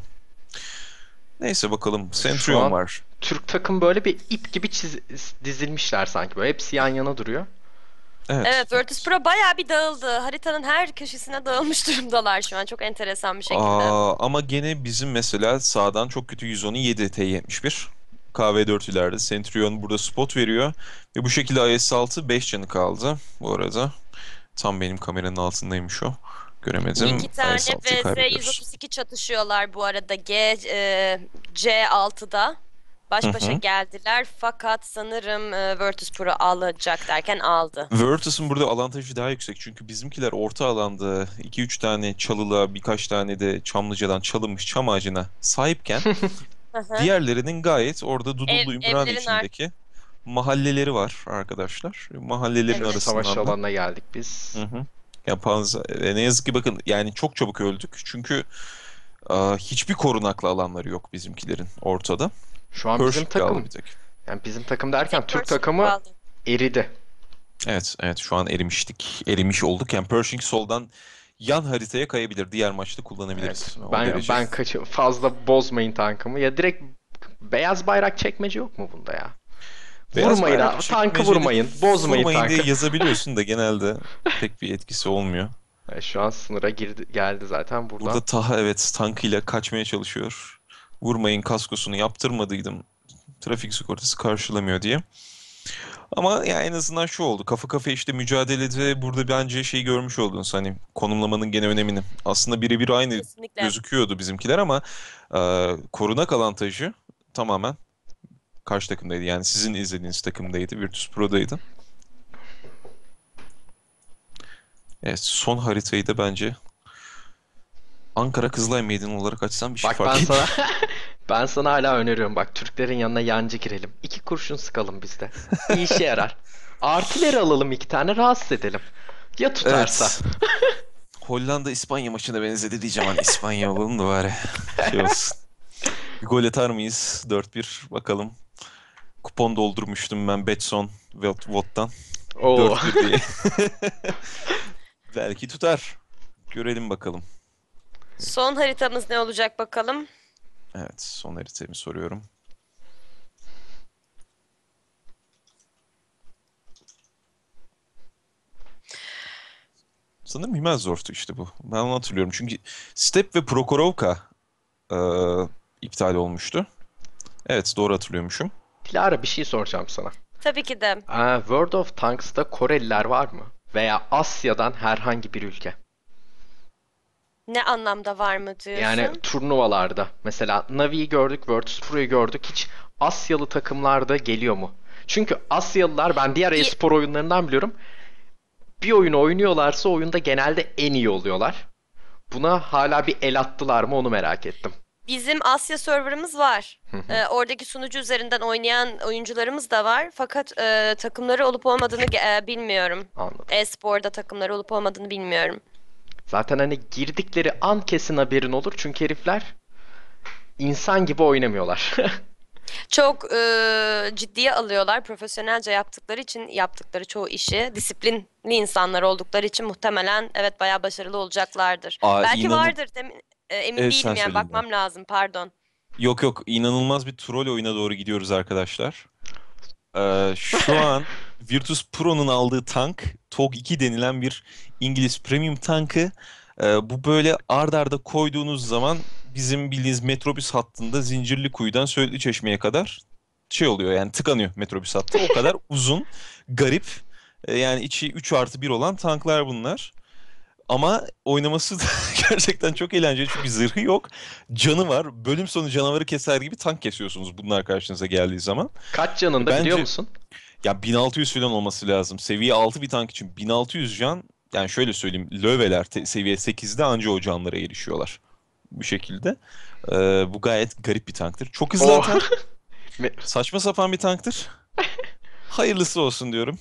Neyse bakalım. Şu Centurion an var. Türk takım böyle bir ip gibi çiz- dizilmişler sanki böyle. Hepsi yan yana duruyor. Evet. evet, Virtus Pro bayağı bir dağıldı. Haritanın her köşesine dağılmış durumdalar şu an. Çok enteresan bir şekilde. Aa, ama gene bizim mesela sağdan çok kötü yüz onu yedi T yetmiş bir. K V dört ileride. Centurion burada spot veriyor. Ve bu şekilde I S altı beş canı kaldı bu arada. Tam benim kameranın altındaymış o. Göremedim. İki tane I S altıyı V Z kaybediyoruz. yüz otuz iki çatışıyorlar bu arada G, e, C altıda. Baş Hı başa hı. geldiler fakat sanırım e, Virtus Pro alacak derken aldı. Virtus'un burada avantajı daha yüksek. Çünkü bizimkiler orta alanda iki üç tane çalılığa, birkaç tane de Çamlıca'dan çalınmış çam ağacına sahipken Hı hı. diğerlerinin gayet orada Ev, Dudullu Ümraniye evlerin ar- içindeki mahalleleri var arkadaşlar. Mahallelerin Evet. Savaş arasından da. alanına geldik biz. Hı hı. Ya Panzer, e, ne yazık ki bakın yani çok çabuk öldük. Çünkü aa, hiçbir korunaklı alanları yok bizimkilerin ortada. Şu an bizim Pershing kaldı takım. bir tek. Yani bizim takım derken Tek Türk Pershing takımı kaldı. eridi. Evet, evet şu an erimiştik. Erimiş olduk. Yani Pershing soldan yan haritaya kayabilir. Diğer maçta kullanabiliriz. Evet. O Ben derece. ben kaçı fazla bozmayın tankımı. Ya direkt beyaz bayrak çekmece yok mu bunda ya? Beyaz Vurmayın bayrak ha, tankı çekmeceli vurmayın, bozmayın vurmayın tankı. diye yazabiliyorsun da genelde pek bir etkisi olmuyor. E, Şu an sınıra girdi, geldi zaten buradan. Burada Taha evet tankıyla kaçmaya çalışıyor. Vurmayın kaskosunu yaptırmadıydım. Trafik sigortası karşılamıyor diye. Ama ya en azından şu oldu. Kafa kafaya işte mücadelede burada bence şey görmüş oldunuz. Hani konumlamanın gene önemini. Aslında birebir aynı Kesinlikle. gözüküyordu bizimkiler ama e, korunak avantajı tamamen karşı takımdaydı. Yani sizin izlediğiniz takımdaydı. Virtus Pro'daydı. Evet, son haritayı da bence Ankara Kızılay Meydanı olarak açsam bir şey Bak fark ben etmiyor. sana ben sana hala öneriyorum. Bak Türklerin yanına yancı girelim. İki kurşun sıkalım biz de. Bir işe yarar. Artileri alalım iki tane, rahatsız edelim. Ya tutarsa? Evet. Hollanda İspanya maçına benzedi diyeceğim. Hani İspanya olalım da bari şey olsun. Bir gol atar mıyız? dört bir bakalım. Kupon doldurmuştum ben Betson Vot'tan. Oo. dört bir diye. Belki tutar. Görelim bakalım. Son haritamız ne olacak bakalım. Evet, son haritayı soruyorum. Sanırım Himmelsdorf'tu işte bu. Ben onu hatırlıyorum. Çünkü Step ve Prokhorovka e, iptal olmuştu. Evet, doğru hatırlıyormuşum. Dilara, bir şey soracağım sana. Tabii ki de. Aa, World of Tanks'ta Koreliler var mı? Veya Asya'dan herhangi bir ülke. Ne anlamda var mı Yani diyorsun? turnuvalarda. Mesela Navi'yi gördük, Virtus Pro'yu gördük. Hiç Asyalı takımlarda geliyor mu? Çünkü Asyalılar, ben diğer İ- e-spor oyunlarından biliyorum. Bir oyunu oynuyorlarsa oyunda genelde en iyi oluyorlar. Buna hala bir el attılar mı onu merak ettim. Bizim Asya serverımız var. Hı hı, Ee, oradaki sunucu üzerinden oynayan oyuncularımız da var. Fakat e, takımları olup olmadığını ge- e, bilmiyorum. anladım. E-sporda takımları olup olmadığını bilmiyorum. Zaten hani girdikleri an kesin haberin olur. Çünkü herifler insan gibi oynamıyorlar. Çok e, ciddiye alıyorlar. Profesyonelce yaptıkları için yaptıkları çoğu işi, disiplinli insanlar oldukları için muhtemelen evet bayağı başarılı olacaklardır. Aa, Belki inanın... vardır. Emin, e, emin Evet, sen değilim yani söyledin de. bakmam lazım. Pardon. Yok yok, inanılmaz bir troll oyuna doğru gidiyoruz arkadaşlar. Ee, şu an Virtus Pro'nun aldığı tank T O G iki denilen bir İngiliz premium tankı. Ee, bu böyle ard arda koyduğunuz zaman bizim bildiğiniz metrobüs hattında Zincirlikuyu'dan Söğütlüçeşme'ye kadar şey oluyor, yani tıkanıyor metrobüs hattı. O kadar uzun, garip, e, yani içi üç artı bir olan tanklar bunlar. Ama oynaması da gerçekten çok eğlenceli çünkü zırhı yok, canı var. Bölüm sonu canavarı keser gibi tank kesiyorsunuz bunlar karşınıza geldiği zaman. Kaç canında biliyor Bence musun? ya bin altı yüz falan olması lazım. Seviye altı bir tank için bin altı yüz can, yani şöyle söyleyeyim, löveler te- seviye sekizde anca o canlara erişiyorlar. Bu şekilde. Ee, bu gayet garip bir tanktır. Çok hızlı O atar. Saçma sapan bir tanktır. Hayırlısı olsun diyorum.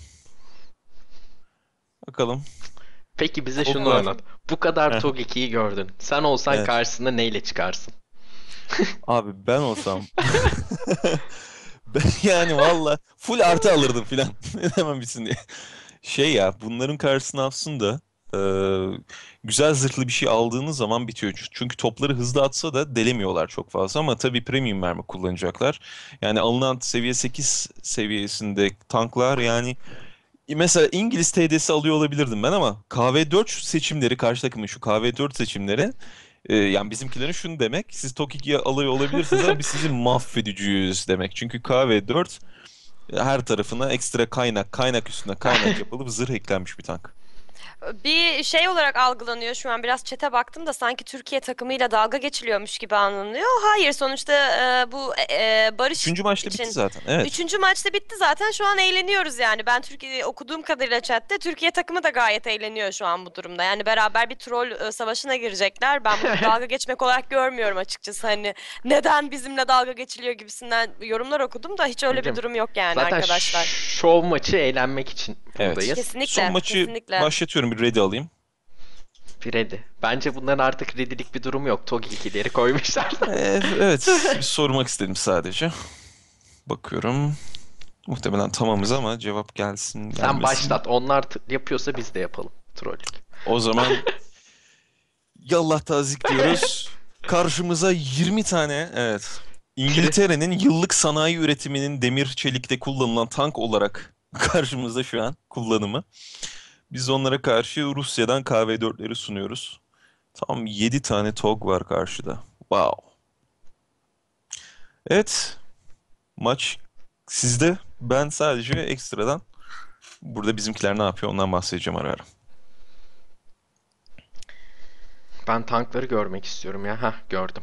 Bakalım. Peki bize şunu Tog'lar. anlat. Bu kadar Heh, T O G ikiyi gördün. Sen olsan evet. karşısında neyle çıkarsın? Abi ben olsam ben yani valla full artı alırdım filan. Ne demem bitsin diye. Şey ya, bunların karşısına aslında e, güzel zırhlı bir şey aldığınız zaman bitiyor. Çünkü topları hızlı atsa da delemiyorlar çok fazla, ama tabii premium mermi kullanacaklar. Yani alınan seviye sekiz seviyesinde tanklar, yani mesela İngiliz T D'si alıyor olabilirdim ben, ama K V dört seçimleri, karşı takımın şu K V dört seçimleri, e, yani bizimkilerin şunu demek: siz T O G ikiyi alıyor olabilirsiniz ama biz sizi mahvedeceğiz demek. Çünkü K V dört her tarafına ekstra kaynak, kaynak üstüne kaynak yapılıp zırh eklenmiş bir tank. Bir şey olarak algılanıyor şu an. Biraz çete baktım da sanki Türkiye takımıyla dalga geçiliyormuş gibi anlanıyor. Hayır, sonuçta e, bu e, barış Üçüncü maçta bitti için. zaten. Evet. Üçüncü maçta bitti zaten. Şu an eğleniyoruz yani. Ben Türkiye okuduğum kadarıyla chatte Türkiye takımı da gayet eğleniyor şu an bu durumda. Yani beraber bir troll e, savaşına girecekler. Ben bunu dalga geçmek olarak görmüyorum açıkçası. Hani neden bizimle dalga geçiliyor gibisinden yorumlar okudum da hiç öyle bir Bilmiyorum. durum yok yani Zaten arkadaşlar. şov maçı eğlenmek için Evet. buradayız. Son Kesinlikle, maçı kesinlikle. başlatıyorum, bir ready alayım. Bir ready. Bence bunların artık ready'lik bir durum yok. T O G ikileri koymuşlar. Ee, evet, bir sormak istedim sadece. Bakıyorum. Muhtemelen tamamız ama cevap gelsin Sen gelmesin. başlat. Onlar t- yapıyorsa biz de yapalım. Trollük. O zaman yallah tazik diyoruz. Karşımıza yirmi tane, evet, İngiltere'nin yıllık sanayi üretiminin demir çelikte kullanılan tank olarak karşımızda şu an kullanımı. Biz onlara karşı Rusya'dan K V dörtleri sunuyoruz. Tam yedi tane T O G var karşıda. Wow. Evet, maç sizde. Ben sadece ekstradan burada bizimkiler ne yapıyor ondan bahsedeceğim ara ara. Ben tankları görmek istiyorum ya. Hah, gördüm.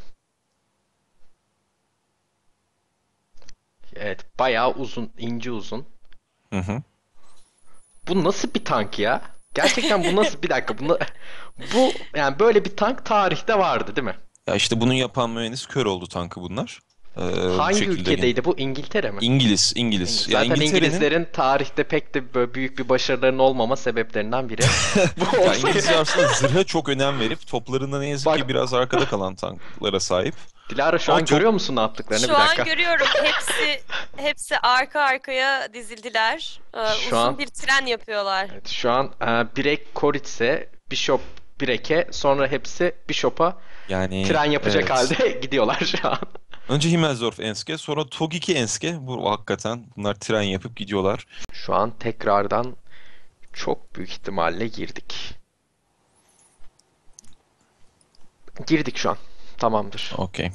Evet, bayağı uzun, ince uzun. Hı hı. Bu nasıl bir tank ya? Gerçekten bu nasıl bir dakika bunu bu yani böyle bir tank tarihte vardı değil mi? Ya işte bunu yapan mühendis kör oldu tankı bunlar. Ee, bu Hangi şekilde gene. ülkedeydi bu? İngiltere mi? İngiliz, İngiliz. İngiliz. Ya Zaten İngiltere'nin İngilizlerin tarihte pek de böyle büyük bir başarılarının olmama sebeplerinden biri. Bu ya olsa İngilizler aslında zırha çok önem verip toplarında ne yazık bak, ki biraz arkada kalan tanklara sahip. Dilara şu Ama an çok görüyor musun ne yaptıklarını? Şu Bir an dakika. görüyorum. Hepsi hepsi arka arkaya dizildiler. Ee, Şu uzun an bir tren yapıyorlar. evet, şu an e, Birek Koritse, Bishop Birek'e, sonra hepsi Bishop'a yani tren yapacak evet. halde gidiyorlar şu an. Önce Himmelsdorf Enske, sonra T O G iki Enske. Bu hakikaten bunlar tren yapıp gidiyorlar. Şu an tekrardan çok büyük ihtimalle girdik. Girdik şu an. Tamamdır. Okey.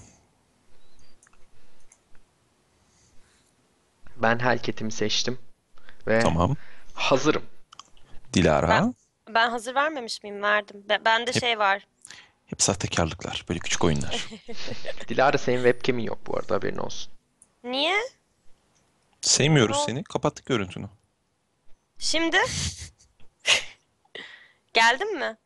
Ben Helket'imi seçtim ve Tamam. hazırım. Dilara. Ben ben hazır vermemiş miyim? Verdim. Be- bende Hep, şey var. hep sahtekarlıklar. Böyle küçük oyunlar. Dilara senin webcam'in yok bu arada, haberin olsun. Niye? Sevmiyoruz O seni. Kapattık görüntünü. şimdi geldin mi?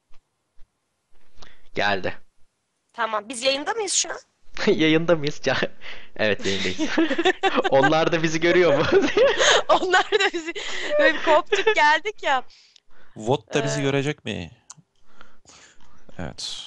Geldi. Tamam. Biz yayında mıyız şu an? Yayında mıyız? Ca- Evet, yayındayız. Onlar da bizi görüyor mu? Onlar da bizi böyle bir koptuk geldik ya. Vot da bizi Ee, görecek mi? Evet.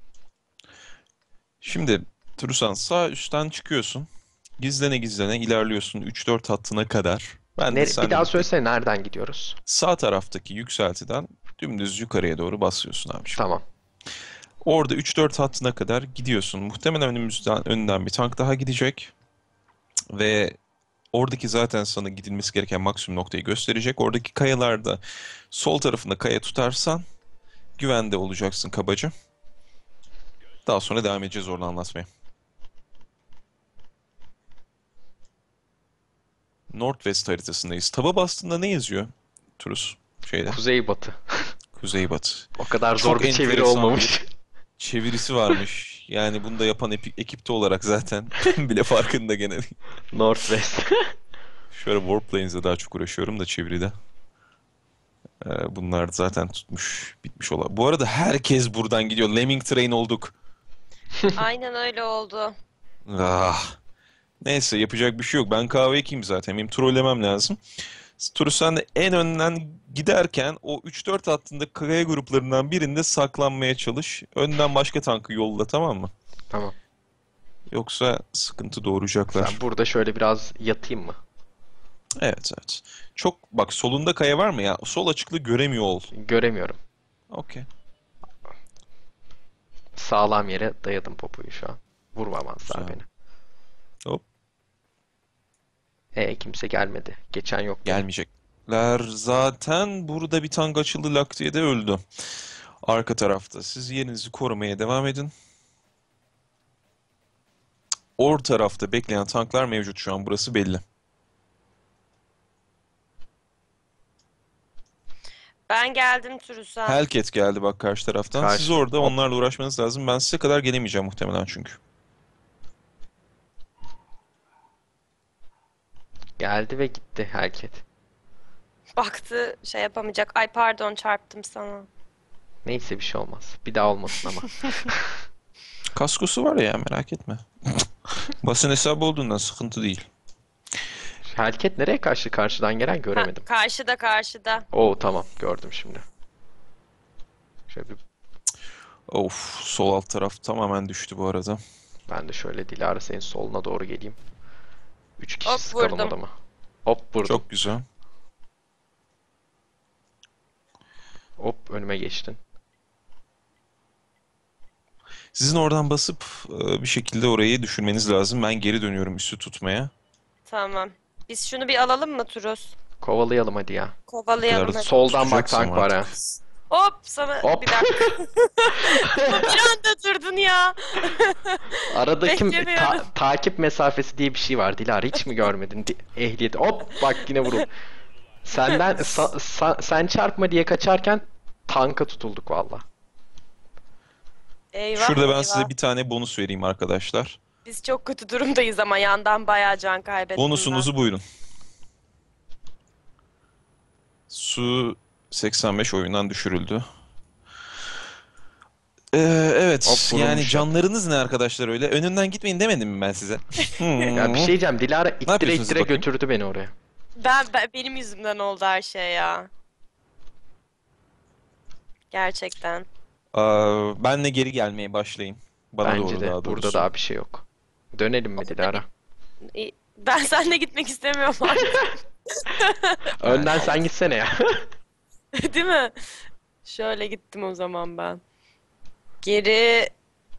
Şimdi Turusan sağ üstten çıkıyorsun. Gizlene gizlene ilerliyorsun üç dört hattına kadar. Ben de Nere- bir seninle daha birlikte söylesene, nereden gidiyoruz? sağ taraftaki yükseltiden dümdüz yukarıya doğru basıyorsun abiciğim. Tamam. Orada üç dört hattına kadar gidiyorsun. Muhtemelen önümüzden önden bir tank daha gidecek ve oradaki zaten sana gidilmesi gereken maksimum noktayı gösterecek. Oradaki kayalarda sol tarafında kaya tutarsan güvende olacaksın kabaca. Daha sonra devam edeceğiz oradan anlatmaya. Northwest haritasındayız. Taba bastığında ne yazıyor Turus? Şeyde. Kuzeybatı. Kuzeybatı. O kadar zor Çok bir çeviri enteresan bir olmamış. çevirisi varmış. Yani bunu da yapan epi- ekipte olarak zaten bile farkında gene. Northwest. Şöyle Warplanes'e daha çok uğraşıyorum da çeviride. Ee, bunlar zaten tutmuş, bitmiş olan. Bu arada herkes buradan gidiyor. Lemming Train olduk. Aynen öyle oldu. Ah. Neyse yapacak bir şey yok. Ben kahve ekeyim zaten. Benim trollemem lazım. Turu sen de en önden giderken o üç dört hattında kaya gruplarından birinde saklanmaya çalış. Önden başka tankı yolla, tamam mı? Tamam. Yoksa sıkıntı doğuracaklar. Ben burada şöyle biraz yatayım mı? Evet, evet. Çok bak, solunda kaya var mı ya? Sol açıklığı göremiyor ol. Göremiyorum. Okey. Sağlam yere dayadım popoyu şu an. Vurmamazlar Güzel. beni. Hop. E kimse gelmedi. Geçen yok mu? Gelmeyecekler. Zaten burada bir tank açıldı, lak diye de öldü. Arka tarafta. Siz yerinizi korumaya devam edin. Or tarafta bekleyen tanklar mevcut şu an. Burası belli. Ben geldim Turusa. Hellcat geldi bak karşı taraftan. Siz Karşı. orada Hop. onlarla uğraşmanız lazım. Ben size kadar gelemeyeceğim muhtemelen çünkü. Geldi ve gitti Helket. Baktı şey yapamayacak. Ay pardon çarptım sana. Neyse, bir şey olmaz. Bir daha olmasın ama. Kaskosu var ya, merak etme. Basın hesabı olduğundan sıkıntı değil. Helket nereye kaçtı, karşıdan gelen Ha, göremedim. karşıda karşıda. Oo, tamam, gördüm şimdi. Şöyle bir, Of, sol alt taraf tamamen düştü bu arada. ben de şöyle Dilara senin soluna doğru geleyim. Üç kişi Hop sıkalım vurdum. adamı. Hop vurdum. Çok güzel. Hop önüme geçtin. Sizin oradan basıp e, bir şekilde orayı düşürmeniz lazım. Ben geri dönüyorum üstü tutmaya. Tamam. Biz şunu bir alalım mı Turus? Kovalayalım hadi ya. Bu kadar Kovalayalım da hadi. Soldan bak, tutacaksam tank var ha. artık. Hop sana Hop. bir dakika. Bir anda durdun ya. Aradaki Beklemiyorum. ta- takip mesafesi diye bir şey var Dilara. Hiç mi görmedin? Di- Ehliyet. Hop bak, yine vurup. Senden sa- sa- sen çarpma diye kaçarken tanka tutulduk valla. Eyvah Şurada ben eyvah. size bir tane bonus vereyim arkadaşlar. Biz çok kötü durumdayız ama yandan bayağı can kaybettim ben. Bonusunuzu buyurun. Su seksen beş oyundan düşürüldü. Ee, evet, Hop, yani vurulmuş. canlarınız ne arkadaşlar öyle? Önünden gitmeyin demedim mi ben size? Ya bir şey diyeceğim. Dilara ittire yapıyorsunuz ittire bakayım? götürdü beni oraya. Ben, ben benim yüzümden oldu her şey ya. Gerçekten. Aa, benle geri gelmeye başlayın. Bana Bence doğru de. daha Burada doğrusu. daha bir şey yok. Dönelim mi Dilara? İyi. Ben seninle gitmek istemiyorum artık. Önden sen gitsene ya. Değil mi? Şöyle gittim o zaman ben. Geri...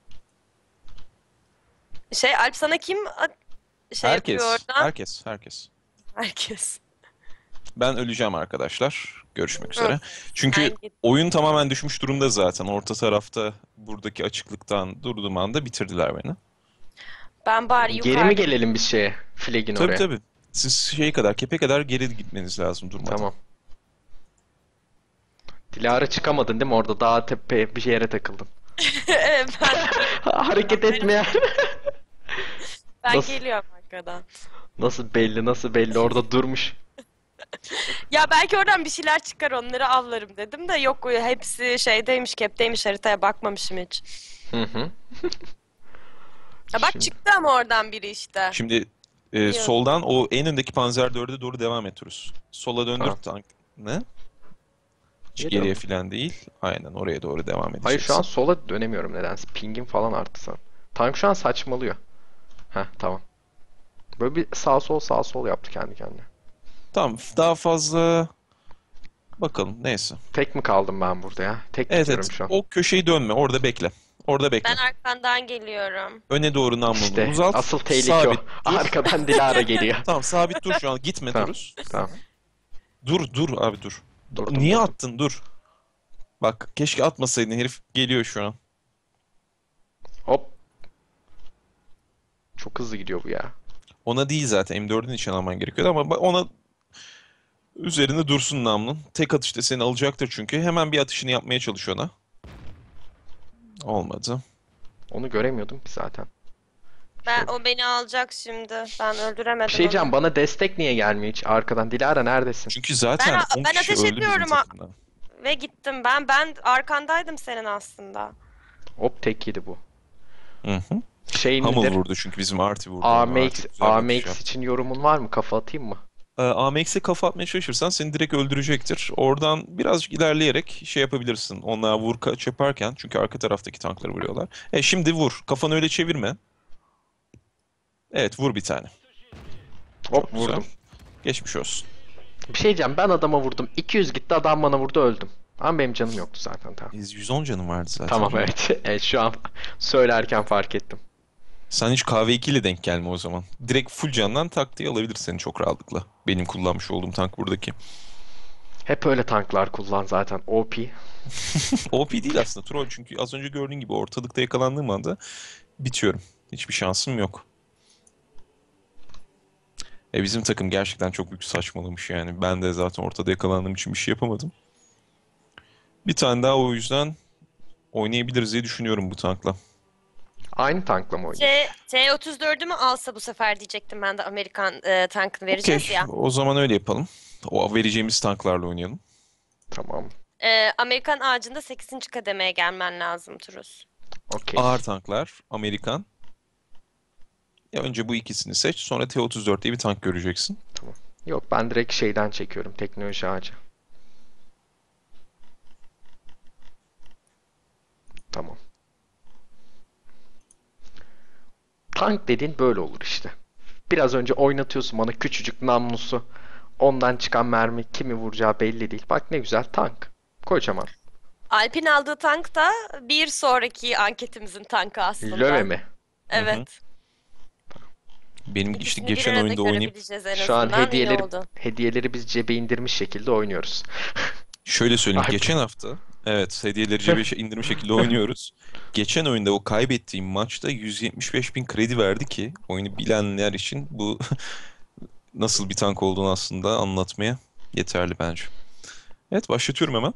Şey Alp sana kim a- şey Herkes, yapıyor oradan? herkes, herkes. Herkes. Ben öleceğim arkadaşlar. Görüşmek üzere. Hı, Çünkü ben gittim. oyun tamamen düşmüş durumda zaten. Orta tarafta buradaki açıklıktan durduğum anda bitirdiler beni. Ben bari Geri mi yukarıda. gelelim biz şeye? Flag'in Tabii oraya. tabii. Siz şeye kadar, kepe kadar geri gitmeniz lazım durmadan. Tamam. Dilara çıkamadın değil mi? Orada dağ tepe bir yere takıldın. Evet, ben, Hareket etmeyen. ben Nasıl? geliyorum arkadan. Nasıl belli, nasıl belli orada durmuş. Ya belki oradan bir şeyler çıkar, onları avlarım dedim de yok, hepsi şeydeymiş, kepteymiş, haritaya bakmamışım hiç. Hı hı. Ya bak Şimdi- çıktı ama oradan biri işte. Şimdi e, soldan o en öndeki Panzer dörde doğru devam ediyoruz. Sola döndür Tamam. tank. Ne? Hiç Niye geriye döndün? falan değil. Aynen oraya doğru devam edeceksin. Hayır şu an sola dönemiyorum nedense. Pingim falan arttı sanırım. Tank şu an saçmalıyor. Heh tamam. Böyle bir sağ sol sağ sol yaptı kendi kendine. Tamam, daha fazla bakalım, neyse. Tek mi kaldım ben burada ya? Tek Evet gidiyorum evet, şu an. o köşeyi dönme, orada bekle. Orada bekle. Ben arkandan geliyorum. Öne doğru namlunu İşte uzat. asıl tehlike sabit o. dur. Arkadan Dilara geliyor. Tamam, sabit dur şu an, gitme Tamam. duruz. Tamam. Dur dur abi dur. Durdum, Niye durdum. attın, dur. Bak keşke atmasaydın, herif geliyor şu an. Hop. Çok hızlı gidiyor bu ya. Ona değil zaten, M dördün için alman gerekiyordu ama bak ona üzerinde dursun namlun. Tek atışta seni alacaktır çünkü. Hemen bir atışını yapmaya çalış ona. Olmadı. Onu göremiyordum ki zaten. Ben o beni alacak şimdi. Ben öldüremedim Bir şey diyeceğim, onu. bana destek niye gelmiyor hiç arkadan? Dilara neredesin? Çünkü zaten Ben- on ben kişi ateş öldü bizim ediyorum ha- takımdan. Ve gittim ben. Ben arkandaydım senin aslında. Hop tek yedi bu. Hı hı. Şey Hummel midir? vurdu çünkü bizim Arti vurdu. ona. A M X, Arti güzel bir atış A M X yaptı. için yorumun var mı? Kafa atayım mı? Ee, A M X'e kafa atmaya çalışırsan seni direkt öldürecektir. Oradan birazcık ilerleyerek şey yapabilirsin. Onlara vur kaç yaparken, çünkü arka taraftaki tankları vuruyorlar. E şimdi vur. Kafanı öyle çevirme. Evet, vur bir tane. Hop güzel. vurdum. Geçmiş olsun. Bir şey diyeceğim, ben adama vurdum. iki yüz gitti, adam bana vurdu, öldüm. Ama benim canım yoktu zaten, tamam. yüz on canım vardı zaten. Tamam evet. Evet şu an söylerken fark ettim. Sen hiç K V iki ile denk gelme o zaman. Direkt full candan taktiği alabilir seni çok rahatlıkla. Benim kullanmış olduğum tank buradaki. Hep öyle tanklar kullan zaten. O P. O P değil aslında troll, çünkü az önce gördüğün gibi ortalıkta yakalandığım anda bitiyorum. Hiçbir şansım yok. E bizim takım gerçekten çok büyük saçmalamış yani. Ben de zaten ortada yakalandığım için bir şey yapamadım. Bir tane daha o yüzden oynayabiliriz diye düşünüyorum bu tankla. Aynı tankla mı oynuyor? T, T otuz dördü mü alsa bu sefer diyecektim, ben de Amerikan e, tankını vereceğiz Okey, ya. o zaman öyle yapalım. O vereceğimiz tanklarla oynayalım. Tamam. E, Amerikan ağacında sekizinci kademeye gelmen lazım Turuz. Okey. Ağır tanklar, Amerikan. Ya önce bu ikisini seç, sonra T otuz dört diye bir tank göreceksin. Yok ben direkt şeyden çekiyorum. Teknoloji ağacı. Tamam. Tank dediğin böyle olur işte. Biraz önce oynatıyorsun bana küçücük namlusu. Ondan çıkan mermi kimi vuracağı belli değil. Bak ne güzel tank. Kocaman. Alp'in aldığı tank da bir sonraki anketimizin tankı aslında. Löve mi? Evet. Benim işte İkisini geçen bir arada oyunda oynayıp görebileceğiz en Şu an azından. İyi hediyeleri oldu. hediyeleri biz cebe indirmiş şekilde oynuyoruz. şöyle söyleyeyim, Ay. geçen hafta evet hediyeleri cebe indirmiş şekilde oynuyoruz. Geçen oyunda o kaybettiğim maçta yüz yetmiş beş bin kredi verdi ki oyunu bilenler için bu nasıl bir tank olduğunu aslında anlatmaya yeterli bence. Evet, başlatıyorum hemen.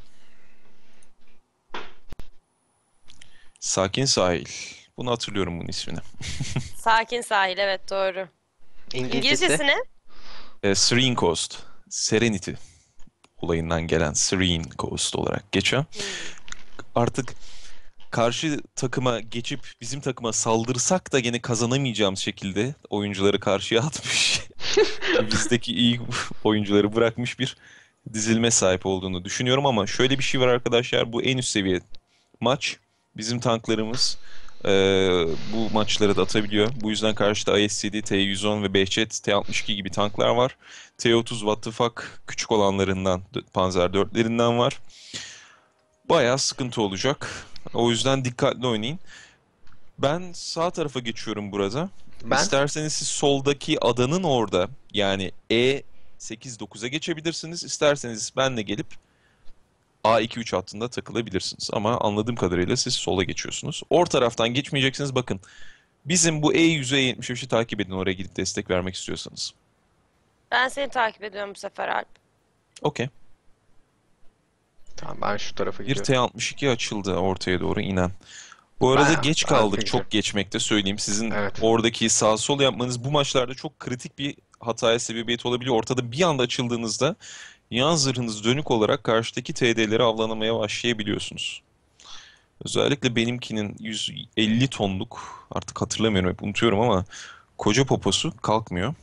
Sakin Sahil. Bunu hatırlıyorum, bunun ismini. Sakin sahil, evet doğru. İngilizcesi İngilizcesi ne? E, Serene Coast. Serenity olayından gelen Serene Coast olarak geçen. Artık karşı takıma geçip bizim takıma saldırsak da gene kazanamayacağımız şekilde oyuncuları karşıya atmış. Bizdeki iyi oyuncuları bırakmış bir dizilme sahip olduğunu düşünüyorum ama şöyle bir şey var arkadaşlar, bu en üst seviye maç. Bizim tanklarımız eee, bu maçları da atabiliyor. Bu yüzden karşıda I S C D, T yüz on ve Behçet T altmış iki gibi tanklar var. T otuz what the fuck küçük olanlarından, Panzer dörtlerinden var. Bayağı sıkıntı olacak. O yüzden dikkatli oynayın. Ben sağ tarafa geçiyorum burada. ben İsterseniz siz soldaki adanın orada, yani E sekiz dokuza geçebilirsiniz. İsterseniz benle gelip A iki üç hattında takılabilirsiniz. Ama anladığım kadarıyla siz sola geçiyorsunuz. Or taraftan geçmeyeceksiniz. Bakın bizim bu E yüzü E yetmiş beşi takip edin oraya gidip destek vermek istiyorsanız. Ben seni takip ediyorum bu sefer Alp. Okey. Tamam, ben şu tarafa Bir gidiyorum. T altmış iki açıldı ortaya doğru inen. Bu arada Ben, geç ben kaldık. gidiyorum. Çok geçmekte söyleyeyim. Sizin Evet. oradaki sağ sol yapmanız bu maçlarda çok kritik bir hataya sebebiyet olabiliyor. Ortada bir anda açıldığınızda yan zırhınız dönük olarak karşıdaki T D'leri avlanamaya başlayabiliyorsunuz. Özellikle benimkinin yüz elli tonluk, artık hatırlamıyorum, hep unutuyorum ama koca poposu kalkmıyor.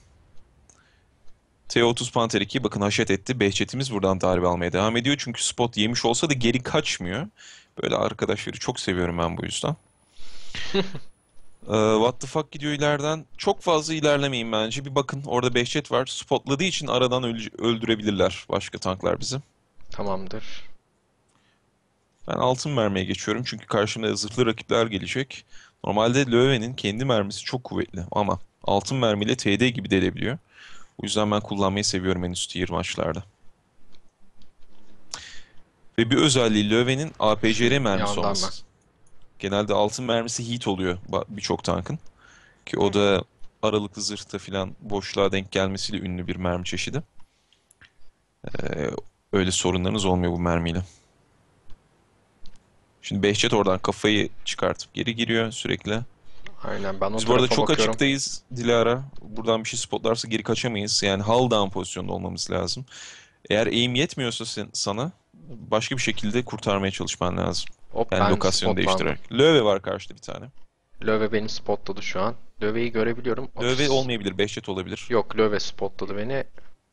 T otuz Panther iki bakın haşet etti. Behçetimiz buradan darbe almaya devam ediyor. Çünkü spot yemiş olsa da geri kaçmıyor. Böyle arkadaşları çok seviyorum ben bu yüzden. Ee, what the fuck gidiyor ileriden. Çok fazla ilerlemeyin bence. Bir bakın orada Behçet var. Spotladığı için aradan öl- öldürebilirler başka tanklar bizi. Tamamdır. Ben altın mermiye geçiyorum çünkü karşımda zırhlı rakipler gelecek. Normalde Löwen'in kendi mermisi çok kuvvetli ama altın mermiyle T D gibi delebiliyor. O yüzden ben kullanmayı seviyorum en üst tier maçlarda. Ve bir özelliği Löwen'in A P C R mermisi Yandan olması. Genelde altın mermisi hit oluyor ba- birçok tankın. Ki o da aralıklı zırhta filan boşluğa denk gelmesiyle ünlü bir mermi çeşidi. Ee, öyle sorunlarınız olmuyor bu mermiyle. Şimdi Behçet oradan kafayı çıkartıp geri giriyor sürekli. Aynen, ben o Biz bu arada tarafa çok bakıyorum. açıktayız Dilara. Buradan bir şey spotlarsa geri kaçamayız. Yani hull down pozisyonda olmamız lazım. Eğer aim yetmiyorsa sen- sana başka bir şekilde kurtarmaya çalışman lazım. Hop, Yani ben lokasyonu spotlandım. değiştirerek. Löwe var karşıda bir tane. Löwe beni spotladı şu an. Löwe'yi görebiliyorum. Löwe otuz olmayabilir, Behçet olabilir. Yok, Löwe spotladı beni.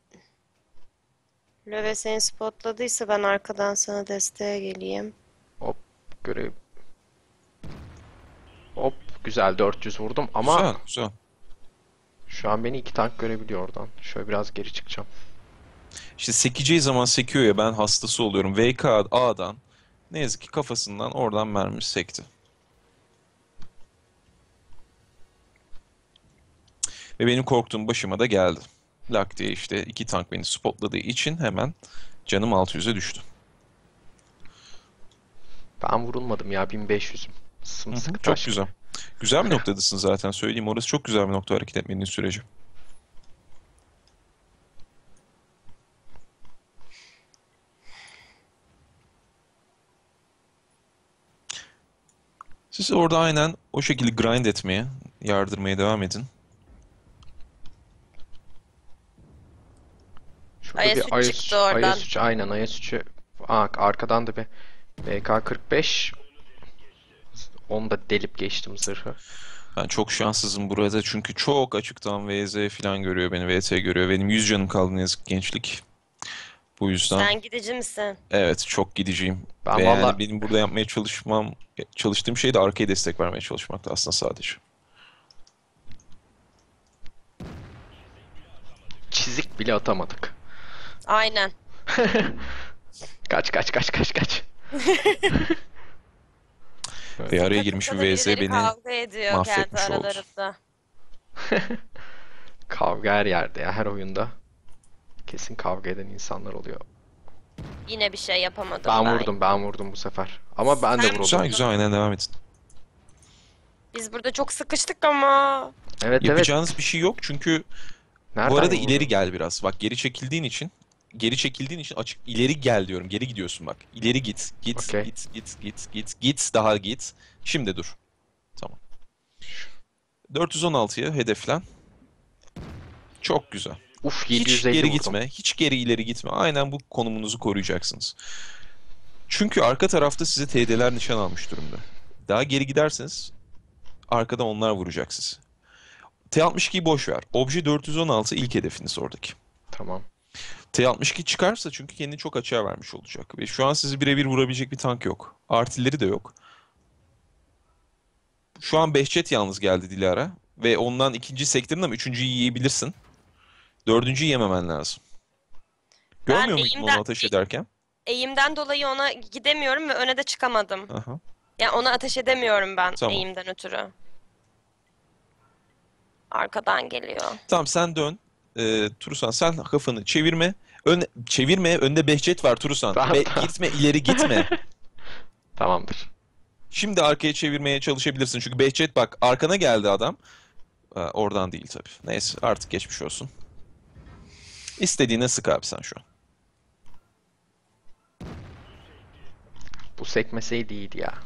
Löve seni spotladıysa ben arkadan sana desteğe geleyim. Hop, görev. Hop, güzel, dört yüz vurdum ama Güzel, güzel. şu an beni iki tank görebiliyor oradan. Şöyle biraz geri çıkacağım. İşte sekeceği zaman sekiyor ya, ben hastası oluyorum. V K A'dan ne yazık ki kafasından oradan mermi sekti. Ve benim korktuğum başıma da geldi. Lak diye işte iki tank beni spotladığı için hemen canım altı yüze düştü. Ben vurulmadım ya, bin beş yüzüm. Hı hı, Sımsıkı çok taş güzel. gibi. Güzel bir noktadasın zaten, söyleyeyim. Orası çok güzel bir nokta hareket etmenin süreci. Siz orada aynen o şekilde grind etmeye, yardırmaya devam edin. Şurada bir I S üç I S çıktı oradan. I S üç, aynen I S üçü. Aa, arkadan da bir B K kırk beş. Onu da delip geçtim zırhı. Ben çok şanssızım burada çünkü çok açıktan V Z falan görüyor beni, V T görüyor. Benim yüz canım kaldı ne yazık ki gençlik. Bu yüzden Sen gidici misin? evet çok gideceğim. Ben Ve yani valla benim burada yapmaya çalışmam, çalıştığım şey de arkaya destek vermeye çalışmaktı aslında sadece. çizik bile atamadık. Aynen. Kaç kaç kaç kaç kaç. Ve araya girmiş bir Takımda V Z birileri beni kavga ediyor kendi mahvetmiş oldu. aralarında. Kavga her yerde ya, her oyunda. Kesin kavga eden insanlar oluyor. Yine bir şey yapamadım Ben ben. vurdum, ben vurdum bu sefer. Ama ben de Sen- vuruldum. Güzel güzel, aynen devam edin. Biz burada çok sıkıştık ama. Evet evet. Yapacağınız bir şey yok çünkü Nereden bu arada vurdun? ileri gel biraz. Bak geri çekildiğin için, geri çekildiğin için açık ileri gel diyorum. Geri gidiyorsun bak. İleri git, git, Okey. git, git, git, git, git, daha git. Şimdi dur. Tamam. dört yüz on altıya hedeflen. Çok güzel. Uf, Hiç yedi yüz elli geri vurdum. gitme, hiç geri ileri gitme. Aynen bu konumunuzu koruyacaksınız. Çünkü arka tarafta size T D'ler nişan almış durumda. Daha geri giderseniz arkadan onlar vuracak sizi. T altmış ikiyi boş ver. Obje dört yüz on altı ilk hedefiniz oradaki. Tamam. T altmış iki çıkarsa çünkü kendini çok açığa vermiş olacak. Ve şu an sizi birebir vurabilecek bir tank yok. Artilleri de yok. Şu an Behçet yalnız geldi Dilara. Ve ondan ikinci sektirin ama üçüncüyü yiyebilirsin. Dördüncüyü yememen lazım. Görmüyor Ben muydun eğimden- onu ateş ederken? Eğimden dolayı ona gidemiyorum ve öne de çıkamadım. Aha. Yani ona ateş edemiyorum ben Tamam. eğimden ötürü. Arkadan geliyor. Tamam sen dön. e, Turusan sen kafanı çevirme. Ön, çevirme. Önde Behçet var Turusan. Tamam, Be- tamam. gitme ileri gitme. Tamamdır. Şimdi arkaya çevirmeye çalışabilirsin. Çünkü Behçet bak arkana geldi adam. Ee, oradan değil tabii. Neyse artık geçmiş olsun. İstediğine sık abi sen şu an. Bu sekmeseydi iyiydi ya.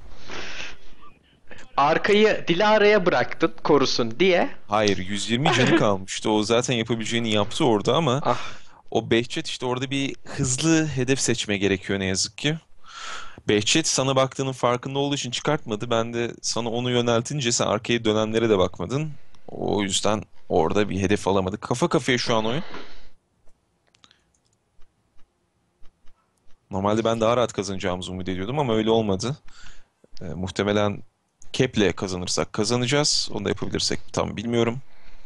Arkayı Dilara'ya bıraktın korusun diye. Hayır yüz yirmi canı kalmıştı. O zaten yapabileceğini yaptı orada ama Ah, o Behçet işte orada bir hızlı hedef seçme gerekiyor ne yazık ki. Behçet sana baktığının farkında olduğu için çıkartmadı. Ben de sana onu yöneltince sen arkaya dönenlere de bakmadın. O yüzden orada bir hedef alamadık. Kafa kafaya şu an oyun. Normalde ben daha rahat kazanacağımızı umut ediyordum ama öyle olmadı. Ee, muhtemelen Kep'le kazanırsak kazanacağız. Onu da yapabilirsek tam bilmiyorum.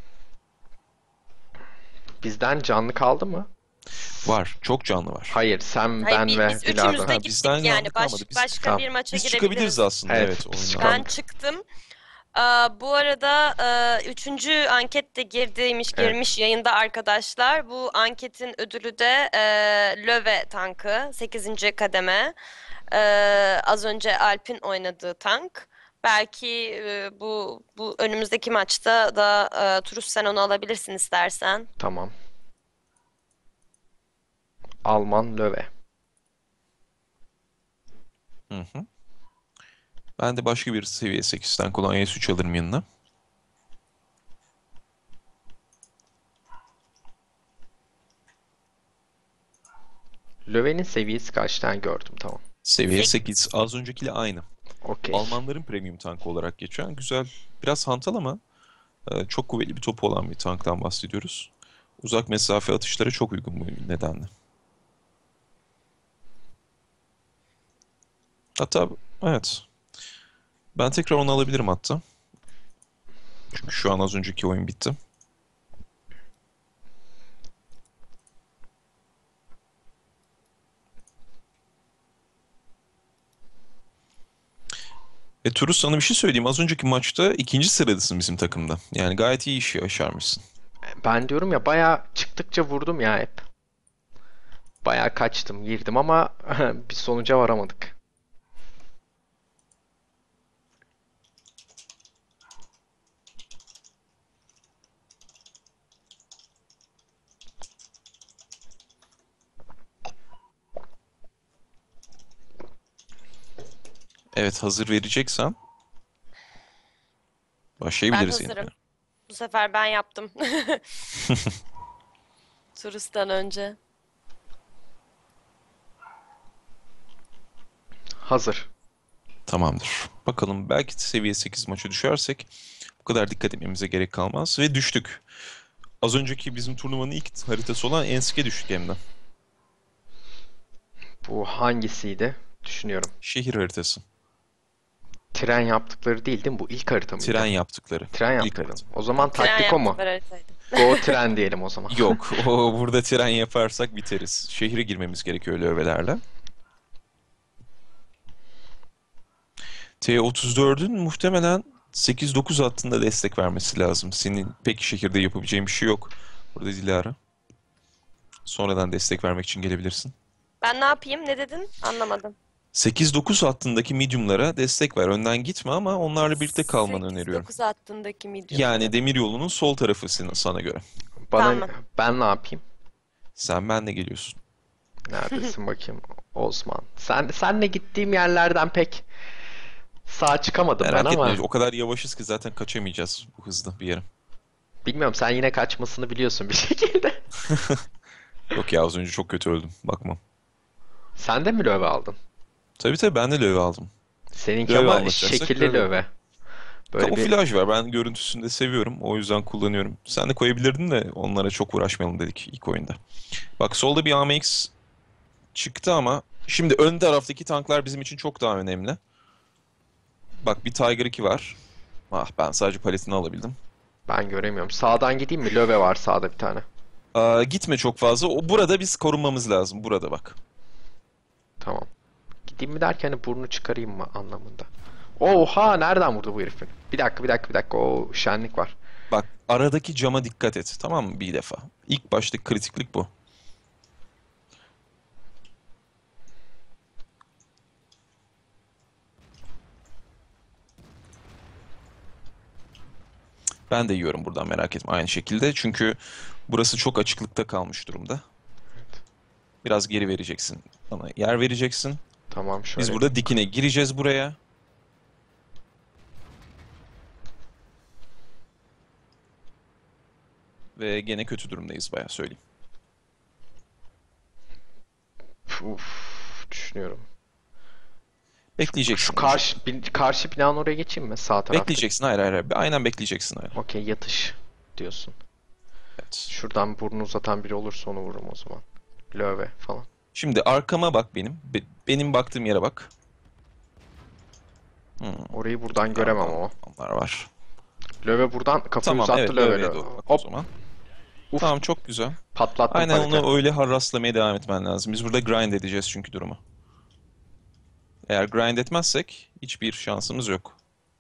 bizden canlı kaldı mı? Var. Çok canlı var. Hayır, sen, Hayır, ben bi- ve biz Dilara. üçümüz de Ha, gittik bizden yani. yandı Baş, kalmadı. Biz- başka Tamam. bir maça Biz girebiliriz. çıkabiliriz aslında. Evet, Evet, biz oyundan. çıkalım. Ben çıktım. Aa, bu arada e, üçüncü anket de girdiymiş, Evet. girmiş yayında arkadaşlar. Bu anketin ödülü de e, Löwe tankı, sekizinci kademe. E, Az önce Alp'in oynadığı tank. Belki e, bu bu önümüzdeki maçta da e, Turus sen onu alabilirsin istersen. Tamam. Alman Löwe. Hı hı. Ben de başka bir seviye sekizden kolonya üç alırım yanına. Löwe'nin seviyesi kaçtan gördüm, tamam. Seviye Sek- sekiz. Az öncekiyle aynı. Okey. Almanların premium tankı olarak geçen güzel. Biraz hantal ama e, çok kuvvetli bir topu olan bir tanktan bahsediyoruz. Uzak mesafe atışlara çok uygun bu nedenle. Hatta evet. Ben tekrar onu alabilirim hatta. Çünkü şu an az önceki oyun bitti. E Turus sana bir şey söyleyeyim. Az önceki maçta ikinci sıradasın bizim takımda. Yani gayet iyi iş başarmışsın. Ben diyorum ya, bayağı çıktıkça vurdum ya hep. Bayağı kaçtım, girdim ama bir sonuca varamadık. Evet hazır vereceksen Ben başlayabiliriz yine. hazırım. Bu sefer ben yaptım. Turus'tan önce. Hazır. Tamamdır. Bakalım belki seviye sekiz maça düşersek bu kadar dikkat etmemize gerek kalmaz. Ve düştük. Az önceki bizim turnuvanın ilk haritası olan Ensk'e düştük hem de. Bu hangisiydi? Düşünüyorum. Şehir haritası. Tren yaptıkları değil değil mi? Bu ilk harita mıydı? Tren yaptıkları. Tren İlk yaptıkları. harita. O zaman Tren taktik o mu? yaptıkları haritaydı. Go tren diyelim o zaman. Yok. O, burada tren yaparsak biteriz. Şehre girmemiz gerekiyor lövelerle. T otuz dördün muhtemelen sekiz dokuz hattında destek vermesi lazım. Senin pek şehirde yapabileceğin bir şey yok. Burada Dilara. Sonradan destek vermek için gelebilirsin. Ben ne yapayım? Ne dedin? Anlamadım. sekiz dokuz hattındaki medium'lara destek ver. Önden gitme ama onlarla birlikte kalmanı öneriyorum. sekiz dokuz hattındaki medium. Yani demiryolunun sol tarafı senin- sana göre. Bana Tamam. ben ne yapayım? Sen benle geliyorsun. Neredesin bakayım Osman. Sen senle gittiğim yerlerden pek sağ çıkamadım ben Merak ama etme. O kadar yavaşız ki zaten kaçamayacağız bu hızda bir yere. bilmiyorum, sen yine kaçmasını biliyorsun bir şekilde. Yok ya az önce çok kötü öldüm. Bakmam. Sen de mi löve aldın? Tabii tabii ben de löve aldım. Seninki Löve ama anlatacaksak şekilli löve. löve. Böyle bir Kamuflaj var. Ben görüntüsünü de seviyorum. O yüzden kullanıyorum. Sen de koyabilirdin de onlara çok uğraşmayalım dedik ilk oyunda. Bak solda bir A M X çıktı ama şimdi ön taraftaki tanklar bizim için çok daha önemli. Bak bir Tiger iki var. Ah ben sadece paletini alabildim. ben göremiyorum. Sağdan gideyim mi? Löve var sağda bir tane. Aa, gitme çok fazla. O burada biz korunmamız lazım. Burada bak. Tamam. Gideyim mi derken hani burnu çıkarayım mı anlamında. Oha, nereden vurdu bu herif beni? Bir dakika bir dakika bir dakika. Oo, şenlik var. Bak aradaki cama dikkat et, tamam mı bir defa? İlk baştaki kritiklik bu. Ben de yiyorum buradan, merak etme, aynı şekilde. Çünkü burası çok açıklıkta kalmış durumda. Biraz geri vereceksin. Bana yer vereceksin. Tamam, Biz şöyle. burada dikine gireceğiz buraya. Ve gene kötü durumdayız, bayağı söyleyeyim. Uf, düşünüyorum. Bekleyeceksin. Şu karşı bin- karşı binanın oraya geçeyim mi? Sağ tarafta. Bekleyeceksin. Hayır hayır hayır. Aynen bekleyeceksin öyle. Okey, yatış diyorsun. Evet. Şuradan burnu uzatan biri olursa onu vururum o zaman. Löve falan. Şimdi arkama bak benim. Be- benim baktığım yere bak. Hmm, Orayı buradan göremem ama. onlar var. Löve buradan kafayı Tamam, uzattı, evet, löve Löve'ye löve. doğru bak o Hop, zaman. uf, Tamam, çok güzel. patlattım Aynen paleti. onu öyle harraslamaya devam etmen lazım. Biz burada grind edeceğiz çünkü durumu. Eğer grind etmezsek hiçbir şansımız yok.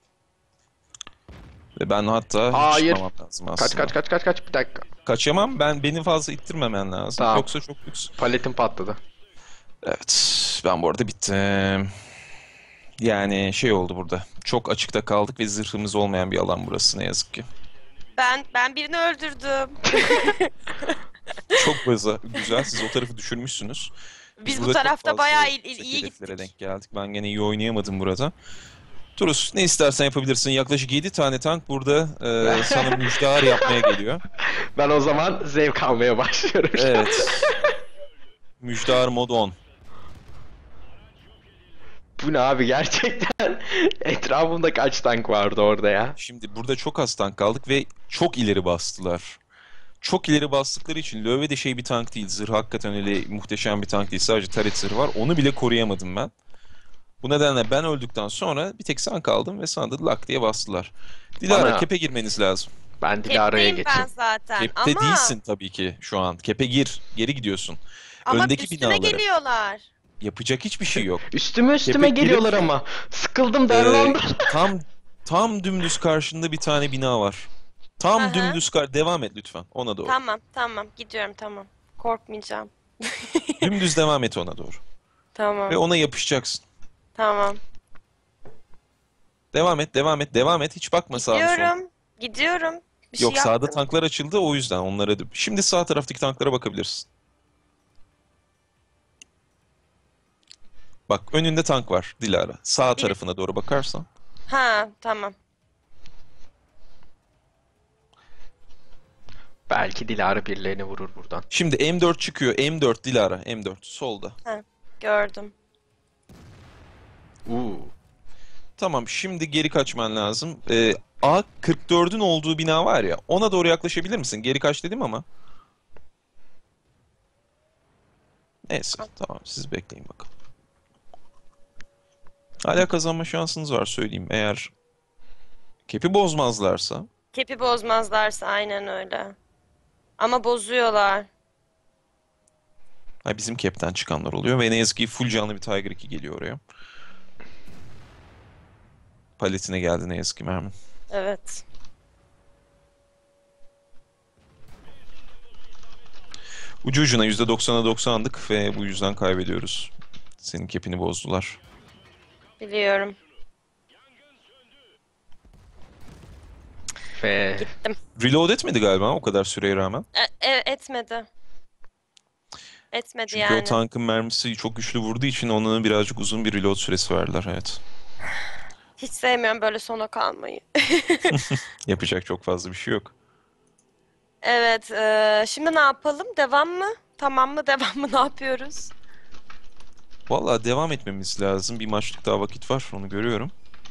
Ve ben hatta hiç Hayır. çıkmamam lazım aslında. Kaç kaç kaç kaç kaç, bir dakika. Kaçamam. Ben beni fazla ittirmemen lazım. Tamam. Yoksa çok lüks. Paletim patladı. Evet. Ben bu arada bittim. Yani şey oldu burada. Çok açıkta kaldık ve zırhımız olmayan bir alan burası, ne yazık ki. Ben ben birini öldürdüm. Çok baza, güzel. Siz o tarafı düşürmüşsünüz. Biz bu burada çok tarafta fazla bayağı iyi, yüksek iyi hedeflere gittik. denk geldik. Ben gene iyi oynayamadım burada. Turus, ne istersen yapabilirsin. Yaklaşık yedi tane tank burada e, sana müjdar yapmaya geliyor. Ben o zaman zevk almaya başlıyorum. Evet. Müjdar mod on. Bu ne abi, gerçekten etrafımda kaç tank vardı orada ya? Şimdi burada çok az tank kaldık ve çok ileri bastılar. Çok ileri bastıkları için Löwe de şey bir tank değil. Zırh hakikaten öyle muhteşem bir tank değil. Sadece turret zırhı var. Onu bile koruyamadım ben. Bu nedenle ben öldükten sonra bir tek sen kaldın ve sana da lak diye bastılar. Dilara, Bana- kepe girmeniz lazım. Ben Dilara'ya Kepteyim ben geçeyim. zaten Kepte ama değilsin tabii ki şu an. Kepe gir. Geri gidiyorsun. ama Öndeki üstüme binalara. geliyorlar. Yapacak hiçbir şey yok. Üstüme üstüme Kepe geliyorlar girip- ama. Sıkıldım, Ee, darlandım. tam tam dümdüz karşında bir tane bina var. Tam Hı hı. dümdüz kar. Devam et lütfen ona doğru. Tamam tamam gidiyorum tamam. Korkmayacağım. Dümdüz devam et ona doğru. Tamam Ve ona yapışacaksın. tamam. Devam et, devam et, devam et. Hiç bakma sağa sola. Gidiyorum. Gidiyorum. Bir şey Yok, sağda yaptım. tanklar açıldı, o yüzden onlara... Şimdi sağ taraftaki tanklara bakabilirsin. Bak önünde tank var Dilara. Sağ Bir- tarafına doğru bakarsan. Ha tamam. Belki Dilara birilerini vurur buradan. Şimdi M dört çıkıyor. M dört Dilara. M dört solda. Gördüm. Uuu. Tamam, şimdi geri kaçman lazım. Ee, A kırk dördün olduğu bina var ya. Ona doğru yaklaşabilir misin? Geri kaç dedim ama. Neyse tamam, siz bekleyin bakalım. Hala kazanma şansınız var söyleyeyim. Eğer kepi bozmazlarsa. Kepi bozmazlarsa aynen öyle. Ama bozuyorlar. Ha, bizim kepten çıkanlar oluyor ve ne yazık ki full canlı bir Tiger iki geliyor oraya. Paletine geldi ne yazık ki mermi. Evet. Ucu ucuna yüzde doksana doksandık ve bu yüzden kaybediyoruz. Senin kepini bozdular. Biliyorum. Ve Gittim. Reload etmedi galiba o kadar süreye rağmen. E, e, etmedi. Etmedi Çünkü yani. o tankın mermisi çok güçlü vurduğu için ona birazcık uzun bir reload süresi verdiler, evet. Hiç sevmiyorum böyle sona kalmayı. Yapacak çok fazla bir şey yok. Evet. e, şimdi ne yapalım? Devam mı? Tamam mı? Devam mı? Ne yapıyoruz? Vallahi devam etmemiz lazım. Bir maçlık daha vakit var, onu görüyorum.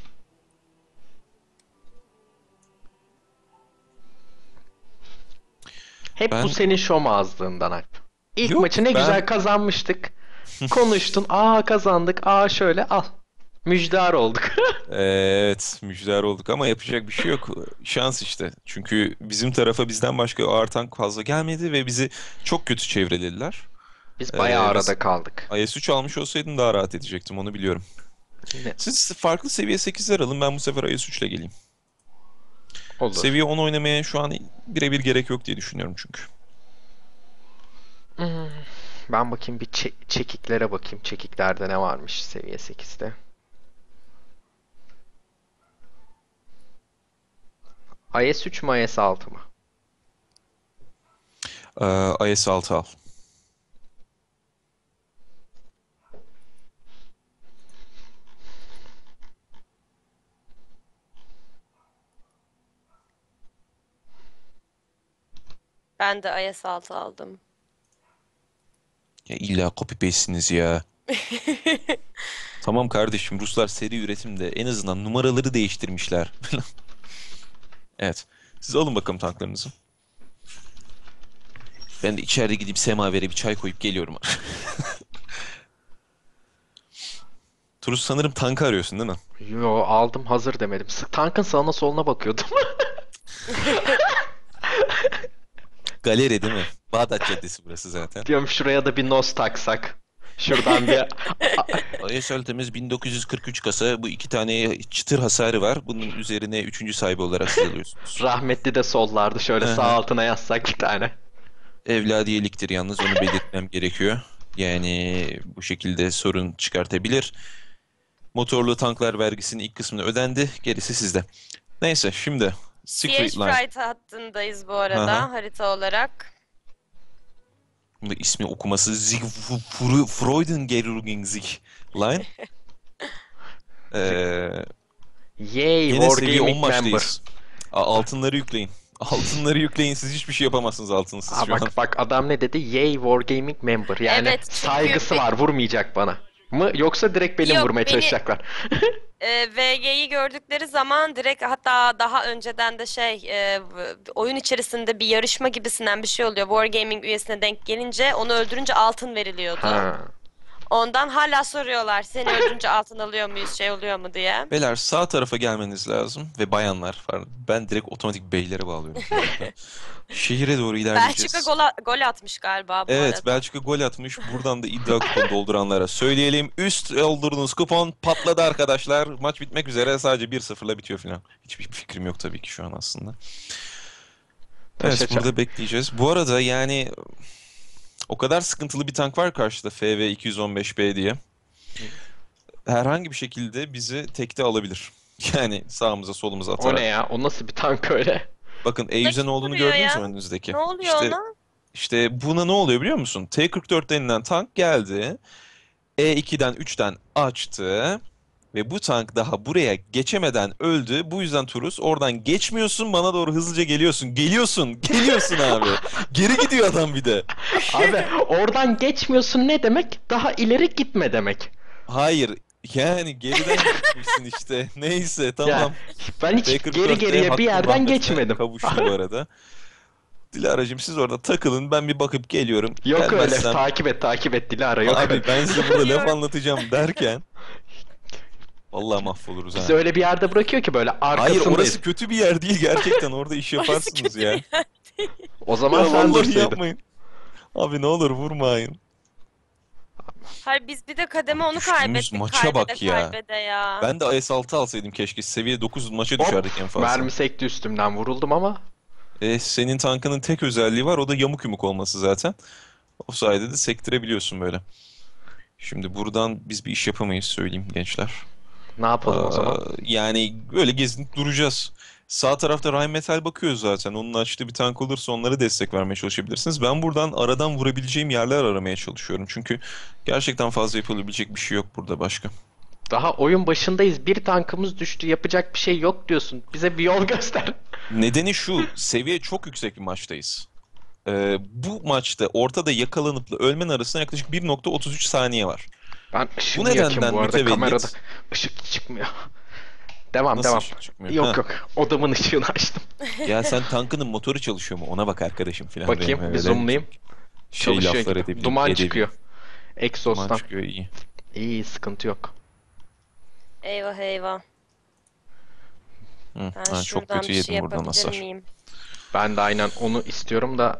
hep Ben- bu senin şom ağızlığından Alp. İlk Yok, maçı ne ben- güzel kazanmıştık. Konuştun. Aa, kazandık. Aa, şöyle al. Müjdar olduk. Evet, müjdeler olduk ama yapacak bir şey yok. Şans işte. Çünkü bizim tarafa bizden başka ağır tank fazla gelmedi ve bizi çok kötü çevrelediler. Biz bayağı Ee, arada biz- kaldık. I S üç almış olsaydım daha rahat edecektim, onu biliyorum. Yine- Siz farklı seviye sekizler alın, ben bu sefer I S üç ile geleyim. Olur. Seviye on oynamaya şu an birebir gerek yok diye düşünüyorum çünkü. Hmm, Ben bakayım bir çe- çekiklere bakayım. Çekiklerde ne varmış seviye sekizde. I S üç mü I S altı mı? Ee, I S altı al. Ben de I S altı aldım. Ya illa copy paste'iniz ya. Tamam kardeşim, Ruslar seri üretimde en azından numaraları değiştirmişler. Evet. Siz alın bakalım tanklarınızı. Ben de içeride gidip semavere bir çay koyup geliyorum. Turus, sanırım tankı arıyorsun değil mi? Yo, aldım, hazır demedim. S- Tankın sağına soluna bakıyordum. Galeri değil mi? Bağdat Caddesi burası zaten. Diyorum şuraya da bir nos taksak. Şuradan bir I S Ultimate bin dokuz yüz kırk üç kasa, bu iki tane çıtır hasarı var. Bunun üzerine üçüncü sahibi olarak siz alıyorsunuz. rahmetli de sollardı. Şöyle Hı sağ hı. altına yazsak bir tane. Evladiyeliktir yalnız, onu belirtmem gerekiyor. Yani bu şekilde sorun çıkartabilir. Motorlu tanklar vergisinin ilk kısmını ödendi. Gerisi sizde. Neyse, şimdi Secret C H Line. Pride hattındayız bu Hı hı. arada harita olarak. Bunun da ismi okuması Siegfried Freudengerungsig Line. Ee, Yay, Gene seviye on Wargaming member. maçtayız. A- Altınları yükleyin. Altınları yükleyin. Siz hiçbir şey yapamazsınız altınsız Aa, şu an. bak bak adam ne dedi? Yay, Wargaming member. Yani Evet, çünkü saygısı be- var, vurmayacak bana. Mı yoksa direkt benim Yok, vurmaya beni- çalışacaklar. E, V G'yi gördükleri zaman direkt, hatta daha önceden de şey e, v- oyun içerisinde bir yarışma gibisinden bir şey oluyor. Wargaming üyesine denk gelince onu öldürünce altın veriliyordu. Ha. Ondan hala soruyorlar seni öldürünce altın alıyor muyuz, şey oluyor mu diye. Beyler, sağ tarafa gelmeniz lazım. Ve bayanlar var. Ben direkt otomatik beylere bağlıyorum şu anda. Şehire doğru ilerleyeceğiz. Belçika gol, a- gol atmış galiba bu Evet, arada. Belçika gol atmış. Buradan da iddia kuponu dolduranlara söyleyelim. Üst doldurduğunuz kupon patladı arkadaşlar. Maç bitmek üzere. Sadece bir sıfırla bitiyor falan. Hiçbir fikrim yok tabii ki şu an aslında. Evet, Taşa- burada bekleyeceğiz. Bu arada yani o kadar sıkıntılı bir tank var karşıda, F V iki yüz on beş B diye. Herhangi bir şekilde bizi tekte alabilir. Yani sağımıza solumuza O atarak. ne ya? O nasıl bir tank öyle? Bakın E yüze ne olduğunu vuruyor gördünüz ya? mü önünüzdeki? Ne oluyor İşte, ona? işte buna ne oluyor biliyor musun? T kırk dört denilen tank geldi. E ikiden üçten açtı. Ve bu tank daha buraya geçemeden öldü. Bu yüzden Turus, oradan geçmiyorsun, bana doğru hızlıca geliyorsun. Geliyorsun, geliyorsun abi. Geri gidiyor adam bir de. Abi oradan geçmiyorsun ne demek? Daha ileri gitme demek. Hayır, yani geriden gitmişsin işte. Neyse, tamam. Ya, ben hiç T kırk geri dörtte geriye bir hakkın yerden rahmetine geçmedim. kavuştu bu arada. Dilara'cığım, siz orada takılın, ben bir bakıp geliyorum. Yok öyle. Gelmezsem- Takip et, takip et Dilara. Yok Abi öyle. ben size burada laf Biliyorum. anlatacağım derken vallahi mahvoluruz ha. Bizi öyle bir yerde bırakıyor ki böyle Hayır, arkasındayız. orası kötü bir yer değil gerçekten, orada iş Orası yaparsınız kötü ya. bir yer. O zaman Ya sen vallahi dursaydın. yapmayın. Abi ne olur vurmayın. Hayır, biz bir de kademe onu Düştüğümüz kaybettik. maça kaybede bak ya. kaybede ya. Ben de I S altı alsaydım keşke, seviye dokuz maça Hop, düşerdik en fazla. mermi sekti üstümden, vuruldum ama. E, senin tankının tek özelliği var, o da yamuk yumuk olması zaten. O sayede de sektirebiliyorsun böyle. Şimdi buradan biz bir iş yapamayız, söyleyeyim gençler. Ne yapalım o zaman? Aa, yani böyle gezinip duracağız. Sağ tarafta Rheinmetall bakıyor zaten. Onun açtığı bir tank olursa onlara destek vermeye çalışabilirsiniz. Ben buradan aradan vurabileceğim yerler aramaya çalışıyorum. Çünkü gerçekten fazla yapılabilecek bir şey yok burada başka. Daha oyun başındayız. Bir tankımız düştü. Yapacak bir şey yok diyorsun. Bize bir yol göster. Nedeni şu, seviye çok yüksek bir maçtayız. Ee, bu maçta ortada yakalanıp ölmen arasında yaklaşık bir nokta otuz üç saniye var. Ben Bu ışığımı yakayım nedenden bu arada. mütevellit- Kamerada ışık çıkmıyor. Devam Nasıl devam. ışık çıkmıyor? Yok Ha. yok. Odamın ışığını açtım. Ya sen tankının motoru çalışıyor mu? Ona bak arkadaşım falan. Bakayım Benim bir öyle zoomlayayım. Şey Çalışıyor laflar gibi. edebilirim. Duman edebilirim. çıkıyor. Duman Egzozdan. çıkıyor, iyi. İyi, sıkıntı yok. Eyvah eyvah. Hı, Ben ha, çok şuradan kötü bir şey yedim buradan yapabilir hasar. miyim? Ben de aynen onu istiyorum da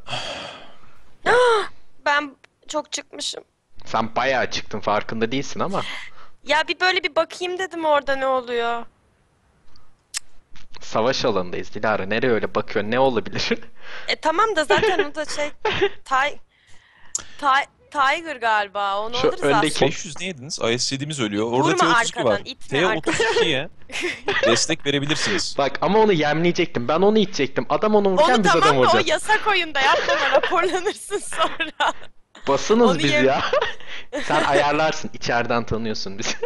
Ben çok çıkmışım. sen bayağı çıktın, farkında değilsin ama. Ya bir böyle bir bakayım dedim orada ne oluyor. Savaş alanındayız Dilara. Nereye öyle bakıyor? Ne olabilir? E tamam da zaten o da şey Tay Tay Tiger galiba. Onu Şu alırız öndeki- aslında. beş yüz ne yediniz? I S C'miz ölüyor. Orada Vurma T otuz iki var. arkadan, itme T arkadan. otuz ikiye destek verebilirsiniz. Bak ama onu yemleyecektim. Ben onu itecektim. Adam onu vururken Onu biz tamam adam da o vuracağız. yasak oyunda yapmama, raporlanırsın sonra. Basınız onu biz yem- ya. Sen ayarlarsın. İçeriden tanıyorsun bizi.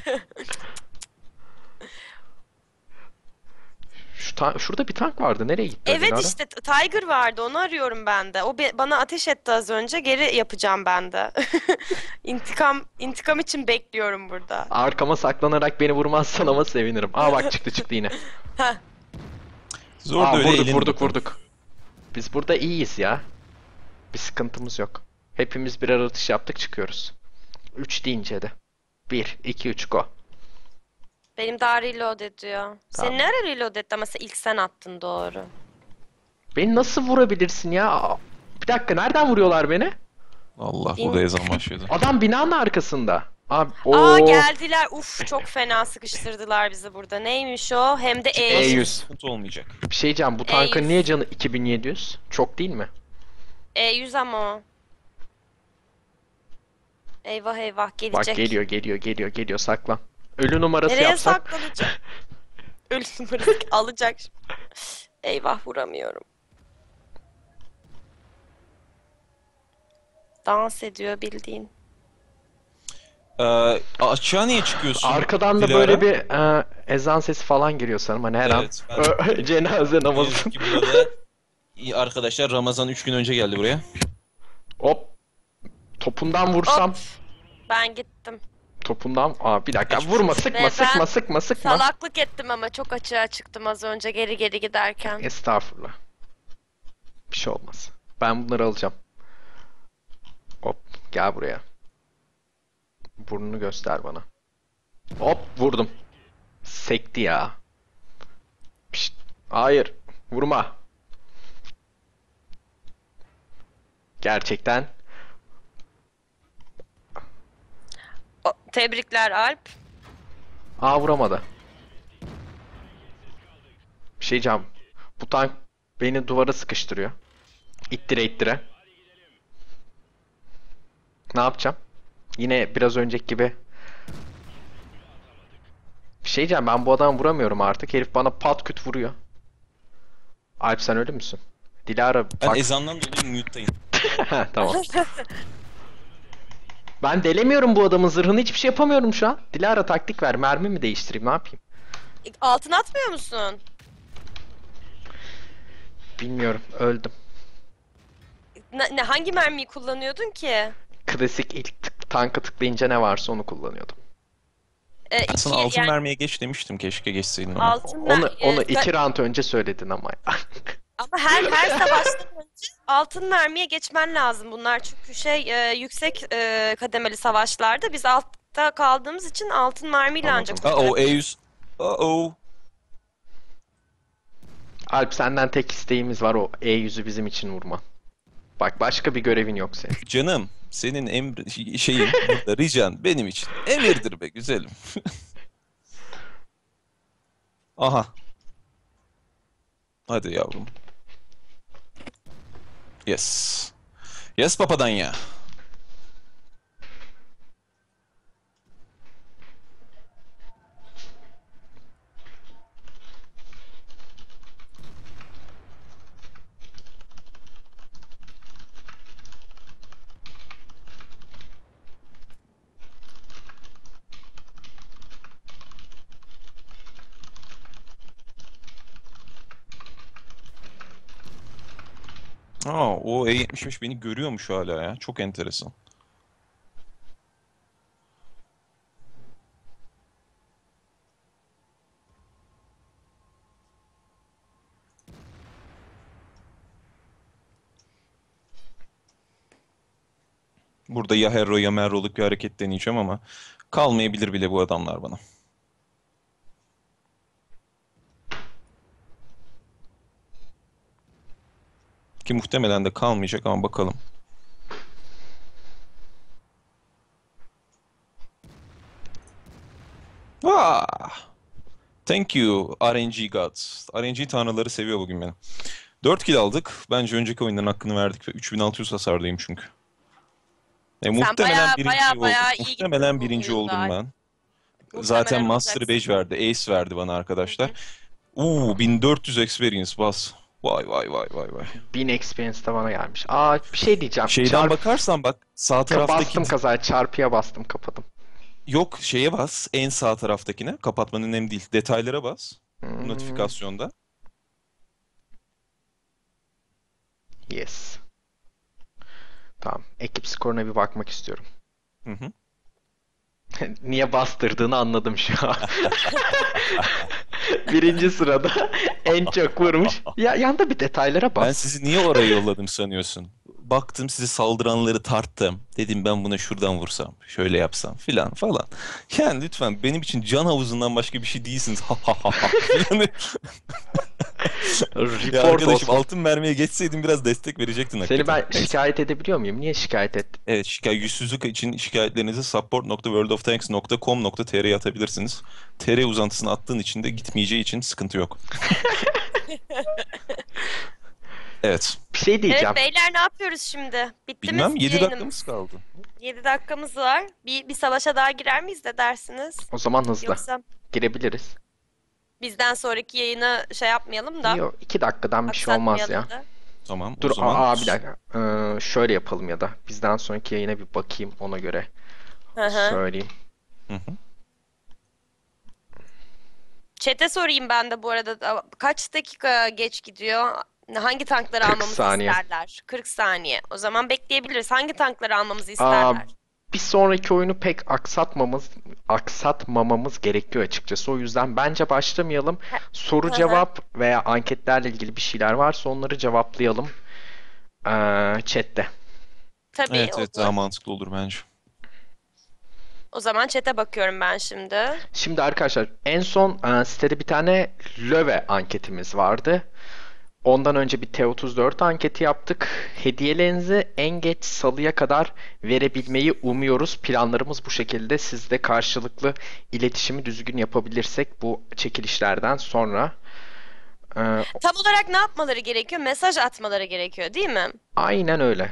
Şu ta- şurada bir tank vardı. Nereye gitti o Evet Dilara? işte Tiger vardı, onu arıyorum ben de. O be- bana ateş etti az önce, geri yapacağım ben de. İntikam intikam için bekliyorum burada. Arkama saklanarak beni vurmazsan ama sevinirim. Aa bak çıktı çıktı yine. Heh. Zor da Aa, öyle vurduk eğlenin vurduk bakalım. vurduk. Biz burada iyiyiz ya. Bir sıkıntımız yok. Hepimiz birer atış yaptık çıkıyoruz. üç deyince de. bir, iki, üç go. Benim daha reload ediyor. Tamam. Senin nerede reload etti ama sen- ilk sen attın doğru. Beni nasıl vurabilirsin ya? Aa, bir dakika nereden vuruyorlar beni? Allah Bin- burada ezan başladı. Adam binanın arkasında. Abi, Aa oo. geldiler. Uf çok fena sıkıştırdılar bizi burada. Neymiş o? Hem de E E yüz. yüz. Sıkıntı olmayacak. Bir şey diyeceğim. Bu E tankın yüz. niye canı iki bin yedi yüz? Çok değil mi? E yüz ama o. Eyvah eyvah Bak gelecek. geliyor geliyor geliyor geliyor saklan. Ölü numarası Nereye yapsak. saklanacak? Ölü numarası alacak. Eyvah vuramıyorum. Dans ediyor bildiğin. Ee, açığa niye çıkıyorsun? Arkadan da Dilara? böyle bir e, ezan sesi falan geliyor sanırım. Hani her Evet, an ben- Ö- cenaze Ne namazı. yazık ki burada iyi arkadaşlar Ramazan üç gün önce geldi buraya. Hop. Topundan vursam. Hop. Ben gittim. Topundan. Aa bir dakika. Geçmiş Vurma olsun. sıkma Ve ben sıkma sıkma sıkma. Salaklık ettim ama çok açığa çıktım az önce geri geri giderken. Estağfurullah. Bir şey olmaz. Ben bunları alacağım. Hop gel buraya. Burnunu göster bana. Hop vurdum. Sekti ya. Pişt. Hayır. Vurma. Gerçekten. O- tebrikler Alp. Aa vuramadı. Bir şey diyeceğim. Bu tank beni duvara sıkıştırıyor. İttire ittire. Ne yapacağım? Yine biraz önceki gibi. Bir şey diyeceğim, ben bu adamı vuramıyorum artık. Herif bana pat küt vuruyor. Alp sen ölü müsün? Dilara Ben bak. ezandan dolayı mute'dayım. Tamam. Ben delemiyorum bu adamın zırhını, hiçbir şey yapamıyorum şu an. Dilara taktik ver, mermi mi değiştireyim, ne yapayım? Altın atmıyor musun? Bilmiyorum, öldüm. Ne, ne- hangi mermiyi kullanıyordun ki? Klasik ilk tık, tanka tıklayınca ne varsa onu kullanıyordum. Ee, Ben iki, sana altın yani vermeye geç demiştim, keşke geçseydin ama. altın Onu mer- e, onu ga- iki round önce söyledin ama. ama her her savaştan önce altın mermiye geçmen lazım bunlar çünkü şey e, yüksek e, kademeli savaşlarda biz altta kaldığımız için altın mermiyle Anladım. ancak Aa o E yüz. Uh-oh. Alp senden tek isteğimiz var, o E yüzü bizim için vurma. Bak başka bir görevin yok senin. Canım, senin emri şeyin burada rican benim için emirdir be güzelim. Aha. Hadi yavrum. Yes. Yes papadan ya. Aa, o E yetmiş beş beni görüyormuş hala ya. Çok enteresan. Burada ya hero ya merroluk bir hareket deneyeceğim ama kalmayabilir bile bu adamlar bana. Ki muhtemelen de kalmayacak ama bakalım. Ah! Thank you R N G gods. R N G tanrıları seviyor bugün beni. dört kill aldık. Bence önceki oyunların hakkını verdik ve üç bin altı yüz hasardayım çünkü. E, Sen muhtemelen baya birinci baya oldum. baya iyi gittin Muhtemelen bu birinci oyunda. oldum ben. Zaten Muhtemelen Master olacaksın. Badge verdi. Ace verdi bana Hı arkadaşlar. hı. Uuu bin dört yüz experience bas. Vay vay vay vay vay. bin experience de bana gelmiş. Aa, bir şey diyeceğim. Şeyden Çarp bakarsan bak sağ Ka- taraftaki bastım kazaya, çarpıya bastım, kapadım. yok şeye bas en sağ taraftakine. Kapatmanın önemli değil. Detaylara bas. Hmm, Notifikasyonda. yes. Tamam. Ekip skoruna bir bakmak istiyorum. Hı hı. Niye bastırdığını anladım şu an. Birinci sırada en çok vurmuş. Ya yanda bir detaylara Ben bas. sizi niye oraya yolladım sanıyorsun? Baktım sizi saldıranları tarttım. Dedim ben buna şuradan vursam, şöyle yapsam filan falan. Yani lütfen benim için can havuzundan başka bir şey değilsiniz. Ha ha ha ha. Yani, ya Report arkadaşım olsun. altın mermiye geçseydin biraz destek verecektin Seni hakikaten. ben Neyse. şikayet edebiliyor muyum? Niye şikayet ettin? Evet, şikayet yüzsüzlük için şikayetlerinizi support nokta world of tanks nokta com nokta tr'ye atabilirsiniz. T R uzantısını attığın için de gitmeyeceği için sıkıntı yok. Evet. Bir şey Evet diyeceğim. beyler, ne yapıyoruz şimdi? Bitti mi Bilmem yedi yayınımız? dakikamız kaldı. yedi dakikamız var. Bir, bir savaşa daha girer miyiz de dersiniz? O zaman hızlı. Yoksa Girebiliriz. bizden sonraki yayını şey yapmayalım da, Yok, iki dakikadan bir şey olmaz ya. aksatmayalım da. Tamam o Dur, zaman aa, bir dakika. Ee, şöyle yapalım ya da. Bizden sonraki yayına bir bakayım, ona göre Hı hı. söyleyeyim. Hı hı. Chat'e sorayım ben de bu arada. Kaç dakika geç gidiyor? Hangi tankları kırk almamızı saniye. isterler? kırk saniye. O zaman bekleyebiliriz. Hangi tankları almamızı Aa, isterler? bir sonraki oyunu pek aksatmamız aksatmamamız gerekiyor açıkçası. O yüzden bence başlamayalım. Soru Hı hı. cevap veya anketlerle ilgili bir şeyler varsa onları cevaplayalım ee, chatte. Tabii Evet evet olur. daha mantıklı olur bence. O zaman chat'e bakıyorum ben şimdi. Şimdi arkadaşlar, en son e, sitede bir tane Löwe anketimiz vardı. Ondan önce bir T otuz dört anketi yaptık. Hediyelerinizi en geç salıya kadar verebilmeyi umuyoruz. Planlarımız bu şekilde. Siz de karşılıklı iletişimi düzgün yapabilirsek bu çekilişlerden sonra. Ee, Tam olarak ne yapmaları gerekiyor? Mesaj atmaları gerekiyor, değil mi? aynen öyle.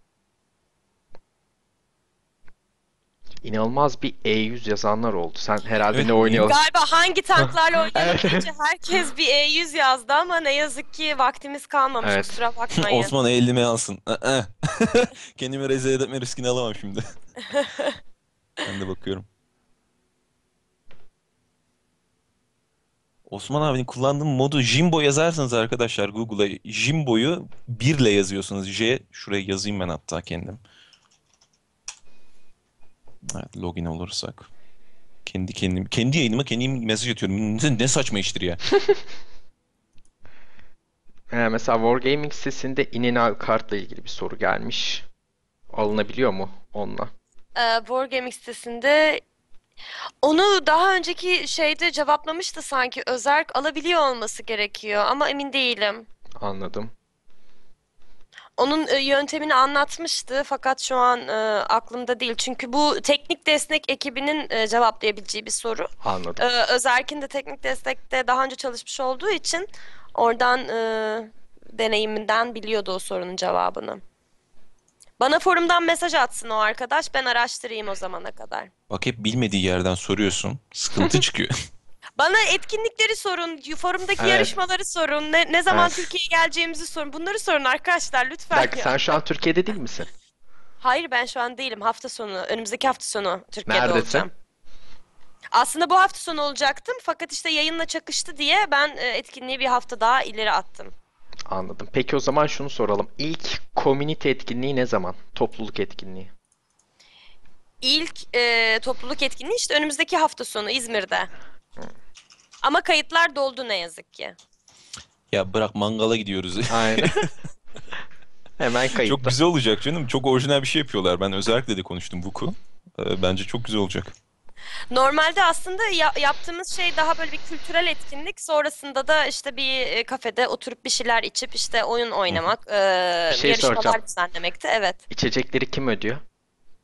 İnanılmaz bir E yüz yazanlar oldu. Sen herhalde Evet, ne oynayalım? Galiba hangi tanklarla oynayalım Evet. deyince herkes bir E yüz yazdı ama ne yazık ki vaktimiz kalmamış. Evet. Kusura bakmayın. Osman elime alsın. Aa. Kendimi rezil etme riskini alamam şimdi. Ben de bakıyorum. Osman abinin kullandığım modu Jimbo yazarsanız arkadaşlar Google'a Jimbo'yu birle yazıyorsunuz. J şuraya yazayım ben hatta kendim. Evet, login olursak. Kendi kendim kendi yayınıma kendim mesaj atıyorum. Ne, ne saçma iştir ya. Ee, mesela Wargaming sitesinde in-and out kartla ilgili bir soru gelmiş. Alınabiliyor mu onunla? Ee, Wargaming sitesinde onu daha önceki şeyde cevaplamıştı sanki. Özerk alabiliyor olması gerekiyor ama emin değilim. Anladım. Onun e, yöntemini anlatmıştı fakat şu an e, aklımda değil. Çünkü bu teknik destek ekibinin e, cevaplayabileceği bir soru. Anladım. Ee, Özerk'in de teknik destekte daha önce çalışmış olduğu için oradan e, deneyiminden biliyordu o sorunun cevabını. Bana forumdan mesaj atsın o arkadaş, ben araştırayım o zamana kadar. Bak hep bilmediği yerden soruyorsun. Sıkıntı çıkıyor. Bana etkinlikleri sorun, forumdaki Evet. yarışmaları sorun, ne, ne zaman Evet. Türkiye'ye geleceğimizi sorun. Bunları sorun arkadaşlar Bir lütfen dakika, ya. sen şu an Türkiye'de değil misin? Hayır, ben şu an değilim. Hafta sonu, önümüzdeki hafta sonu Türkiye'de Neredesin? olacağım. Aslında bu hafta sonu olacaktım fakat işte yayınla çakıştı diye ben e, etkinliği bir hafta daha ileri attım. Anladım. Peki o zaman şunu soralım. İlk community etkinliği ne zaman? Topluluk etkinliği. İlk e, topluluk etkinliği işte önümüzdeki hafta sonu İzmir'de. Ama kayıtlar doldu ne yazık ki. Ya bırak mangala gidiyoruz. Aynen. Hemen Çok kayıtta. güzel olacak canım. Çok orijinal bir şey yapıyorlar. Ben özellikle de konuştum Vuku. Ee, bence çok güzel olacak. Normalde aslında ya- yaptığımız şey daha böyle bir kültürel etkinlik. Sonrasında da işte bir e, kafede oturup bir şeyler içip işte oyun oynamak, e, Bir şey yarışmalar soracağım. düzenlemekti. Evet. İçecekleri kim ödüyor?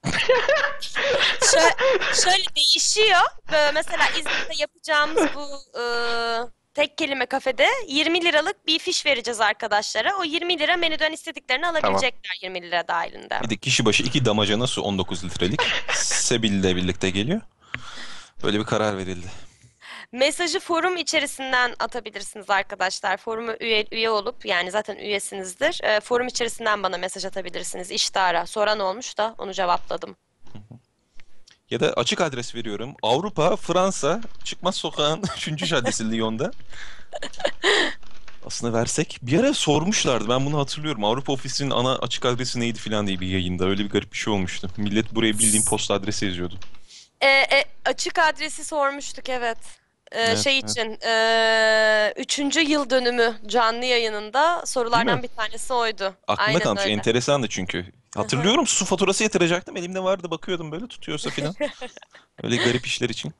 Şöyle, şöyle değişiyor. Böyle mesela İzmir'de yapacağımız bu e, tek kelime kafede yirmi liralık bir fiş vereceğiz arkadaşlara. O yirmi lira menüden istediklerini Tamam. alabilecekler yirmi lira dahilinde. Bir de kişi başı iki damacana su on dokuz litrelik. Sebil ile birlikte geliyor. Böyle bir karar verildi. Mesajı forum içerisinden atabilirsiniz arkadaşlar. Foruma üye, üye olup yani zaten üyesinizdir. E, forum içerisinden bana mesaj atabilirsiniz. İştara. Soran olmuş da onu cevapladım. Ya da açık adres veriyorum. Avrupa, Fransa, Çıkmaz Sokağın üçüncü caddesi Lyon'da. Aslında versek. Bir ara sormuşlardı. Ben bunu hatırlıyorum. Avrupa ofisinin ana açık adresi neydi falan diye bir yayında. Öyle bir garip bir şey olmuştu. Millet buraya bildiğin posta adresi yazıyordu. E, e, açık adresi sormuştuk evet. E, Evet, şey evet. için e, üçüncü yıl dönümü canlı yayınında Değil sorulardan mi? bir tanesi oydu. Aklımda Aynen kalmış. öyle. Enteresandı çünkü. Hı hı. Hatırlıyorum, su faturası yatıracaktım. Elimde vardı, bakıyordum böyle tutuyorsa falan. Öyle garip işler için.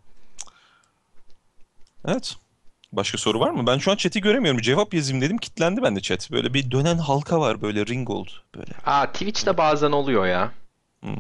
Evet. Başka soru var mı? Ben şu an chat'i göremiyorum. Cevap yazayım dedim. Kilitlendi bende chat. Böyle bir dönen halka var. Böyle ring oldu. Böyle. Aa, Twitch'te bazen oluyor ya. Hmm.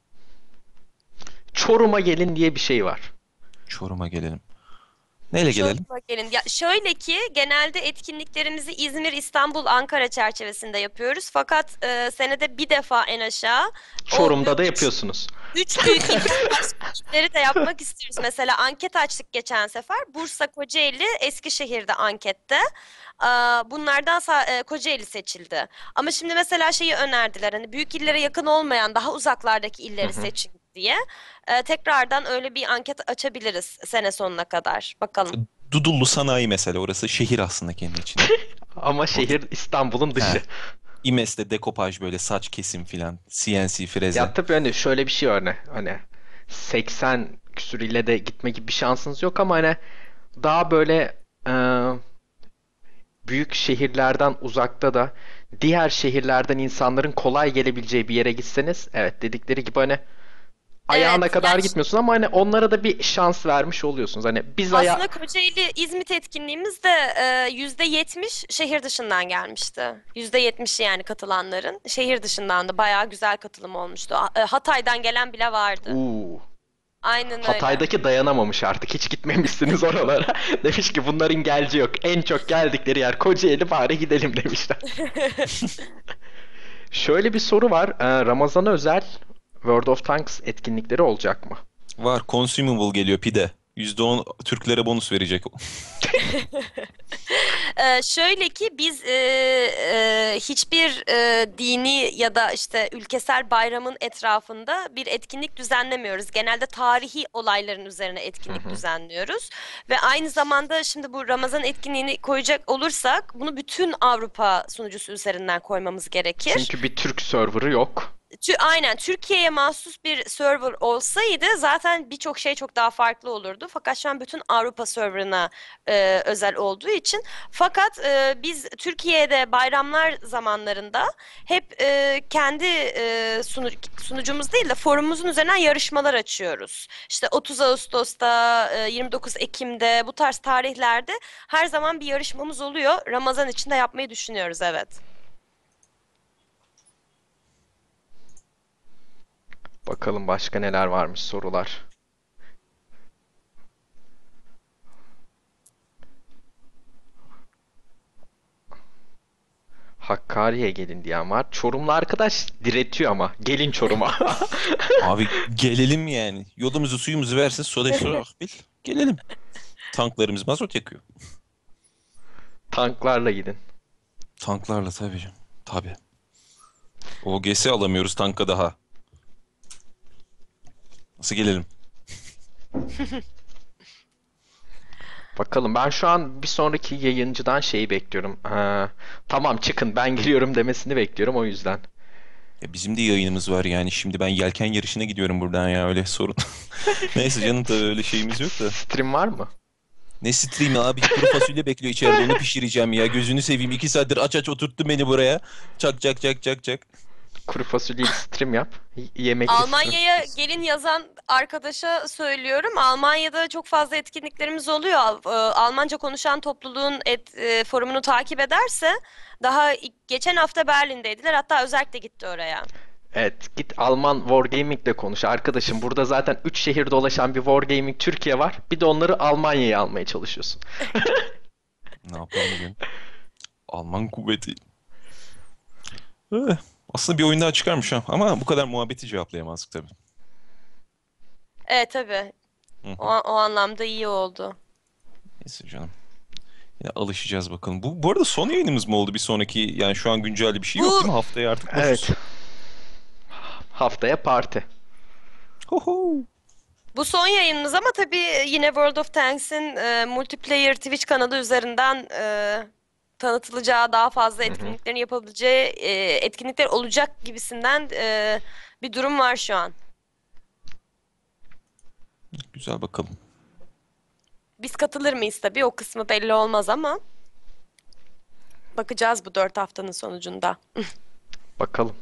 Çorum'a gelin diye bir şey var. Çorum'a gelelim. Neyle gelelim? Çorum'a gelin. Ya şöyle ki genelde etkinliklerimizi İzmir, İstanbul, Ankara çerçevesinde yapıyoruz. Fakat e, senede bir defa en aşağı o Çorum'da da üç, yapıyorsunuz. üç büyük illeri de yapmak istiyoruz. Mesela anket açtık geçen sefer. Bursa, Kocaeli, Eskişehir'de ankette. Aa, Bunlardan sa- e, Kocaeli seçildi. Ama şimdi mesela şeyi önerdiler. Hani büyük illere yakın olmayan daha uzaklardaki Hı illeri hı. seçin diye. Ee, tekrardan öyle bir anket açabiliriz sene sonuna kadar. Bakalım. Dudullu sanayi mesela. Orası şehir aslında kendi içinde. Ama Orada. şehir İstanbul'un He. dışı. İmes'te dekopaj böyle saç kesim filan. C N C freze. Ya tabii hani şöyle bir şey var hani, hani seksen küsür ile de gitme gibi bir şansınız yok ama hani daha böyle e, büyük şehirlerden uzakta da diğer şehirlerden insanların kolay gelebileceği bir yere gitseniz evet dedikleri gibi hani ayağına Evet, kadar yani gitmiyorsun ama hani onlara da bir şans vermiş oluyorsunuz. Hani biz aslında aya Kocaeli İzmit etkinliğimiz de e, yüzde yetmiş şehir dışından gelmişti. Yüzde yetmişi yani katılanların şehir dışından da bayağı güzel katılım olmuştu. A- e, Hatay'dan gelen bile vardı. Uuu, Aynen öyle. Hatay'daki dayanamamış artık. Hiç gitmemişsiniz oralara. Demiş ki bunların gelci yok. En çok geldikleri yer Kocaeli, bari gidelim demişler. Şöyle bir soru var. Ee, Ramazan'a özel World of Tanks etkinlikleri olacak mı? Var. Consumable geliyor, pide. yüzde on Türklere bonus verecek. Ee, şöyle ki biz e, e, hiçbir e, dini ya da işte ülkesel bayramın etrafında bir etkinlik düzenlemiyoruz. Genelde tarihi olayların üzerine Hı etkinlik hı. düzenliyoruz. Ve aynı zamanda şimdi bu Ramazan etkinliğini koyacak olursak bunu bütün Avrupa sunucusu üzerinden koymamız gerekir. Çünkü bir Türk server'ı yok. Tü- Aynen Türkiye'ye mahsus bir server olsaydı zaten birçok şey çok daha farklı olurdu. Fakat şu an bütün Avrupa serverına e, özel olduğu için. Fakat e, biz Türkiye'de bayramlar zamanlarında hep e, kendi e, sunu- sunucumuz değil de forumumuzun üzerinden yarışmalar açıyoruz. İşte otuz Ağustos'ta, e, yirmi dokuz Ekim'de bu tarz tarihlerde her zaman bir yarışmamız oluyor. Ramazan için de yapmayı düşünüyoruz, evet. Bakalım başka neler varmış sorular. Hakkari'ye gelin diyen var. Çorumlu arkadaş diretiyor ama. Gelin Çorum'a. Abi gelelim yani. Yolumuzu suyumuzu versin. Soda sorak bil. Gelelim. Tanklarımız mazot yakıyor. Tanklarla gidin. Tanklarla tabii canım. Tabii. O G S alamıyoruz tanka daha. Nasıl gelelim? Bakalım ben şu an bir sonraki yayıncıdan şeyi bekliyorum. Ha, tamam çıkın ben geliyorum demesini bekliyorum o yüzden. Ya bizim de yayınımız var yani. Şimdi ben yelken yarışına gidiyorum buradan ya, öyle sorun. Neyse canım, tabii öyle şeyimiz yok da. Stream var mı? Ne stream'i abi, kuru fasulye bekliyor içeride, onu pişireceğim ya. Gözünü seveyim, iki saattir aç aç oturttu beni buraya. Çak çak çak çak çak. Kuru fasulyeli stream yap. Y- Yemekli stream. Almanya'ya gelin yazan arkadaşa söylüyorum. Almanya'da çok fazla etkinliklerimiz oluyor. Al- e, Almanca konuşan topluluğun et, e, forumunu takip ederse daha ilk- geçen hafta Berlin'deydiler. Hatta özellikle gitti oraya. Evet, git Alman Wargaming'le konuş arkadaşım. Burada zaten üç şehir dolaşan bir Wargaming Türkiye var. Bir de onları Almanya'ya almaya çalışıyorsun. Ne yapalım bugün? Alman kuvveti. Eh, Aslında bir oyun daha çıkarmış ha. Ama bu kadar muhabbeti cevaplayamazdık tabii. Evet tabii. Hı hı. O, o anlamda iyi oldu. Neyse canım. Yine alışacağız bakalım. Bu, bu arada son yayınımız mı oldu bir sonraki? Yani şu an güncel bir şey yok değil mi? Bu Haftaya artık Evet, boşuz. haftaya parti. Ho ho. bu son yayınımız ama tabii yine World of Tanks'in e, multiplayer Twitch kanalı üzerinden e, tanıtılacağı, daha fazla Hı hı. etkinliklerin yapabileceği e, etkinlikler olacak gibisinden e, bir durum var şu an. Güzel bakalım. Biz katılır mıyız tabii, o kısmı belli olmaz ama bakacağız bu dört haftanın sonucunda. Bakalım.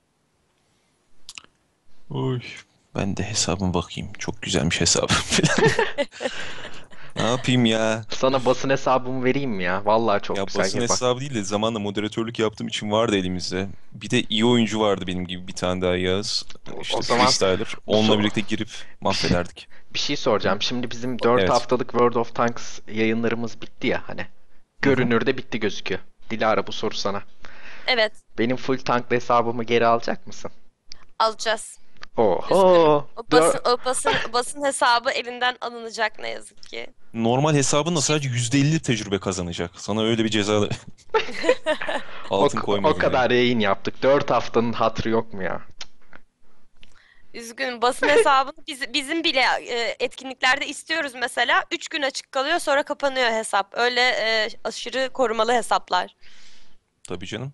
Oy. Ben de hesabıma bakayım. Çok güzelmiş hesabım falan. Ne yapayım ya? Sana basın hesabımı vereyim mi ya? Vallahi çok Ya güzel. basın Gel bak. hesabı değil de zamanla moderatörlük yaptığım için vardı elimizde. Bir de iyi oyuncu vardı benim gibi bir tane daha Yağız. O İşte zaman freestyler. bu Onunla so- birlikte girip mahvederdik. bir şey soracağım. Şimdi bizim dört Evet. haftalık World of Tanks yayınlarımız bitti ya hani. Hı hı. Görünürde bitti gözüküyor. Dilara, bu soru sana. Evet, Benim full tanklı hesabımı geri alacak mısın? alacağız. Üzgünüm. Oho. O Dör... basın, o basın, basın hesabı elinden alınacak ne yazık ki. Normal hesabınla sadece yüzde elli tecrübe kazanacak. Sana öyle bir ceza O, altın o koymadım yani. kadar yayın yaptık. Dört haftanın hatırı yok mu ya? Üzgünüm, basın hesabını biz, bizim bile e, etkinliklerde istiyoruz mesela. Üç gün açık kalıyor, sonra kapanıyor hesap. Öyle e, aşırı korumalı hesaplar. Tabii canım.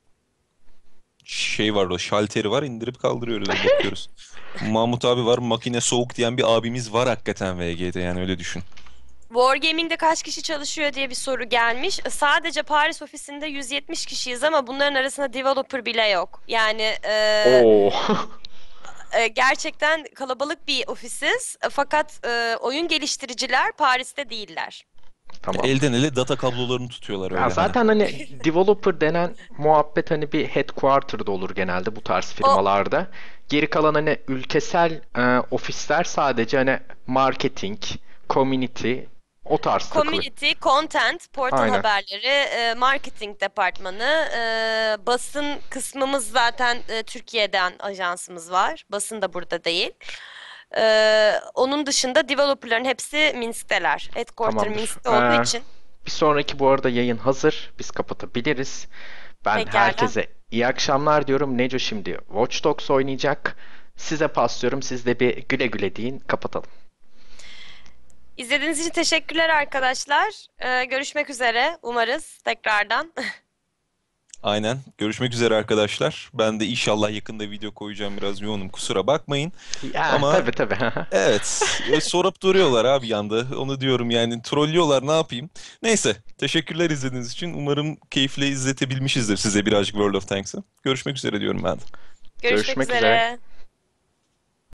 Şey var o şalteri var indirip kaldırıyoruz bakıyoruz. Mahmut abi var makine soğuk diyen bir abimiz var hakikaten V G'de yani öyle düşün. Wargaming'de kaç kişi çalışıyor diye bir soru gelmiş. Sadece Paris ofisinde yüz yetmiş kişiyiz ama bunların arasında developer bile yok. Yani e, Oo. e, gerçekten kalabalık bir ofisiz. E, Fakat e, oyun geliştiriciler Paris'te değiller. Tamam. Elden ele data kablolarını tutuyorlar Ya öyle hani. zaten hani developer denen muhabbet hani bir headquarter'da olur genelde bu tarz O firmalarda. Geri kalan hani ülkesel e, ofisler sadece hani marketing, community o tarz takılıyor. community, content, portal Aynen. haberleri, e, marketing departmanı, e, basın kısmımız zaten e, Türkiye'den ajansımız var. Basın da burada değil. E, onun dışında developerların hepsi Minsk'teler. Headquarter Tamamdır. Minsk'te olduğu Ee, için. bir sonraki bu arada yayın hazır. Biz kapatabiliriz. Ben Pekala. herkese iyi akşamlar diyorum. Neco şimdi Watch Dogs oynayacak. Size paslıyorum. Siz de bir güle güle deyin. Kapatalım. İzlediğiniz için teşekkürler arkadaşlar. E, görüşmek üzere umarız tekrardan. Aynen. Görüşmek üzere arkadaşlar. Ben de inşallah yakında video koyacağım biraz yoğunum kusura bakmayın. Ya Ama tabii tabii. evet e, sorup duruyorlar abi yanda. Onu diyorum yani trollüyorlar ne yapayım. Neyse teşekkürler izlediğiniz için. Umarım keyifle izletebilmişizdir size birazcık World of Tanks'ı. Görüşmek üzere diyorum ben de. Görüşmek Görüşmek üzere. üzere.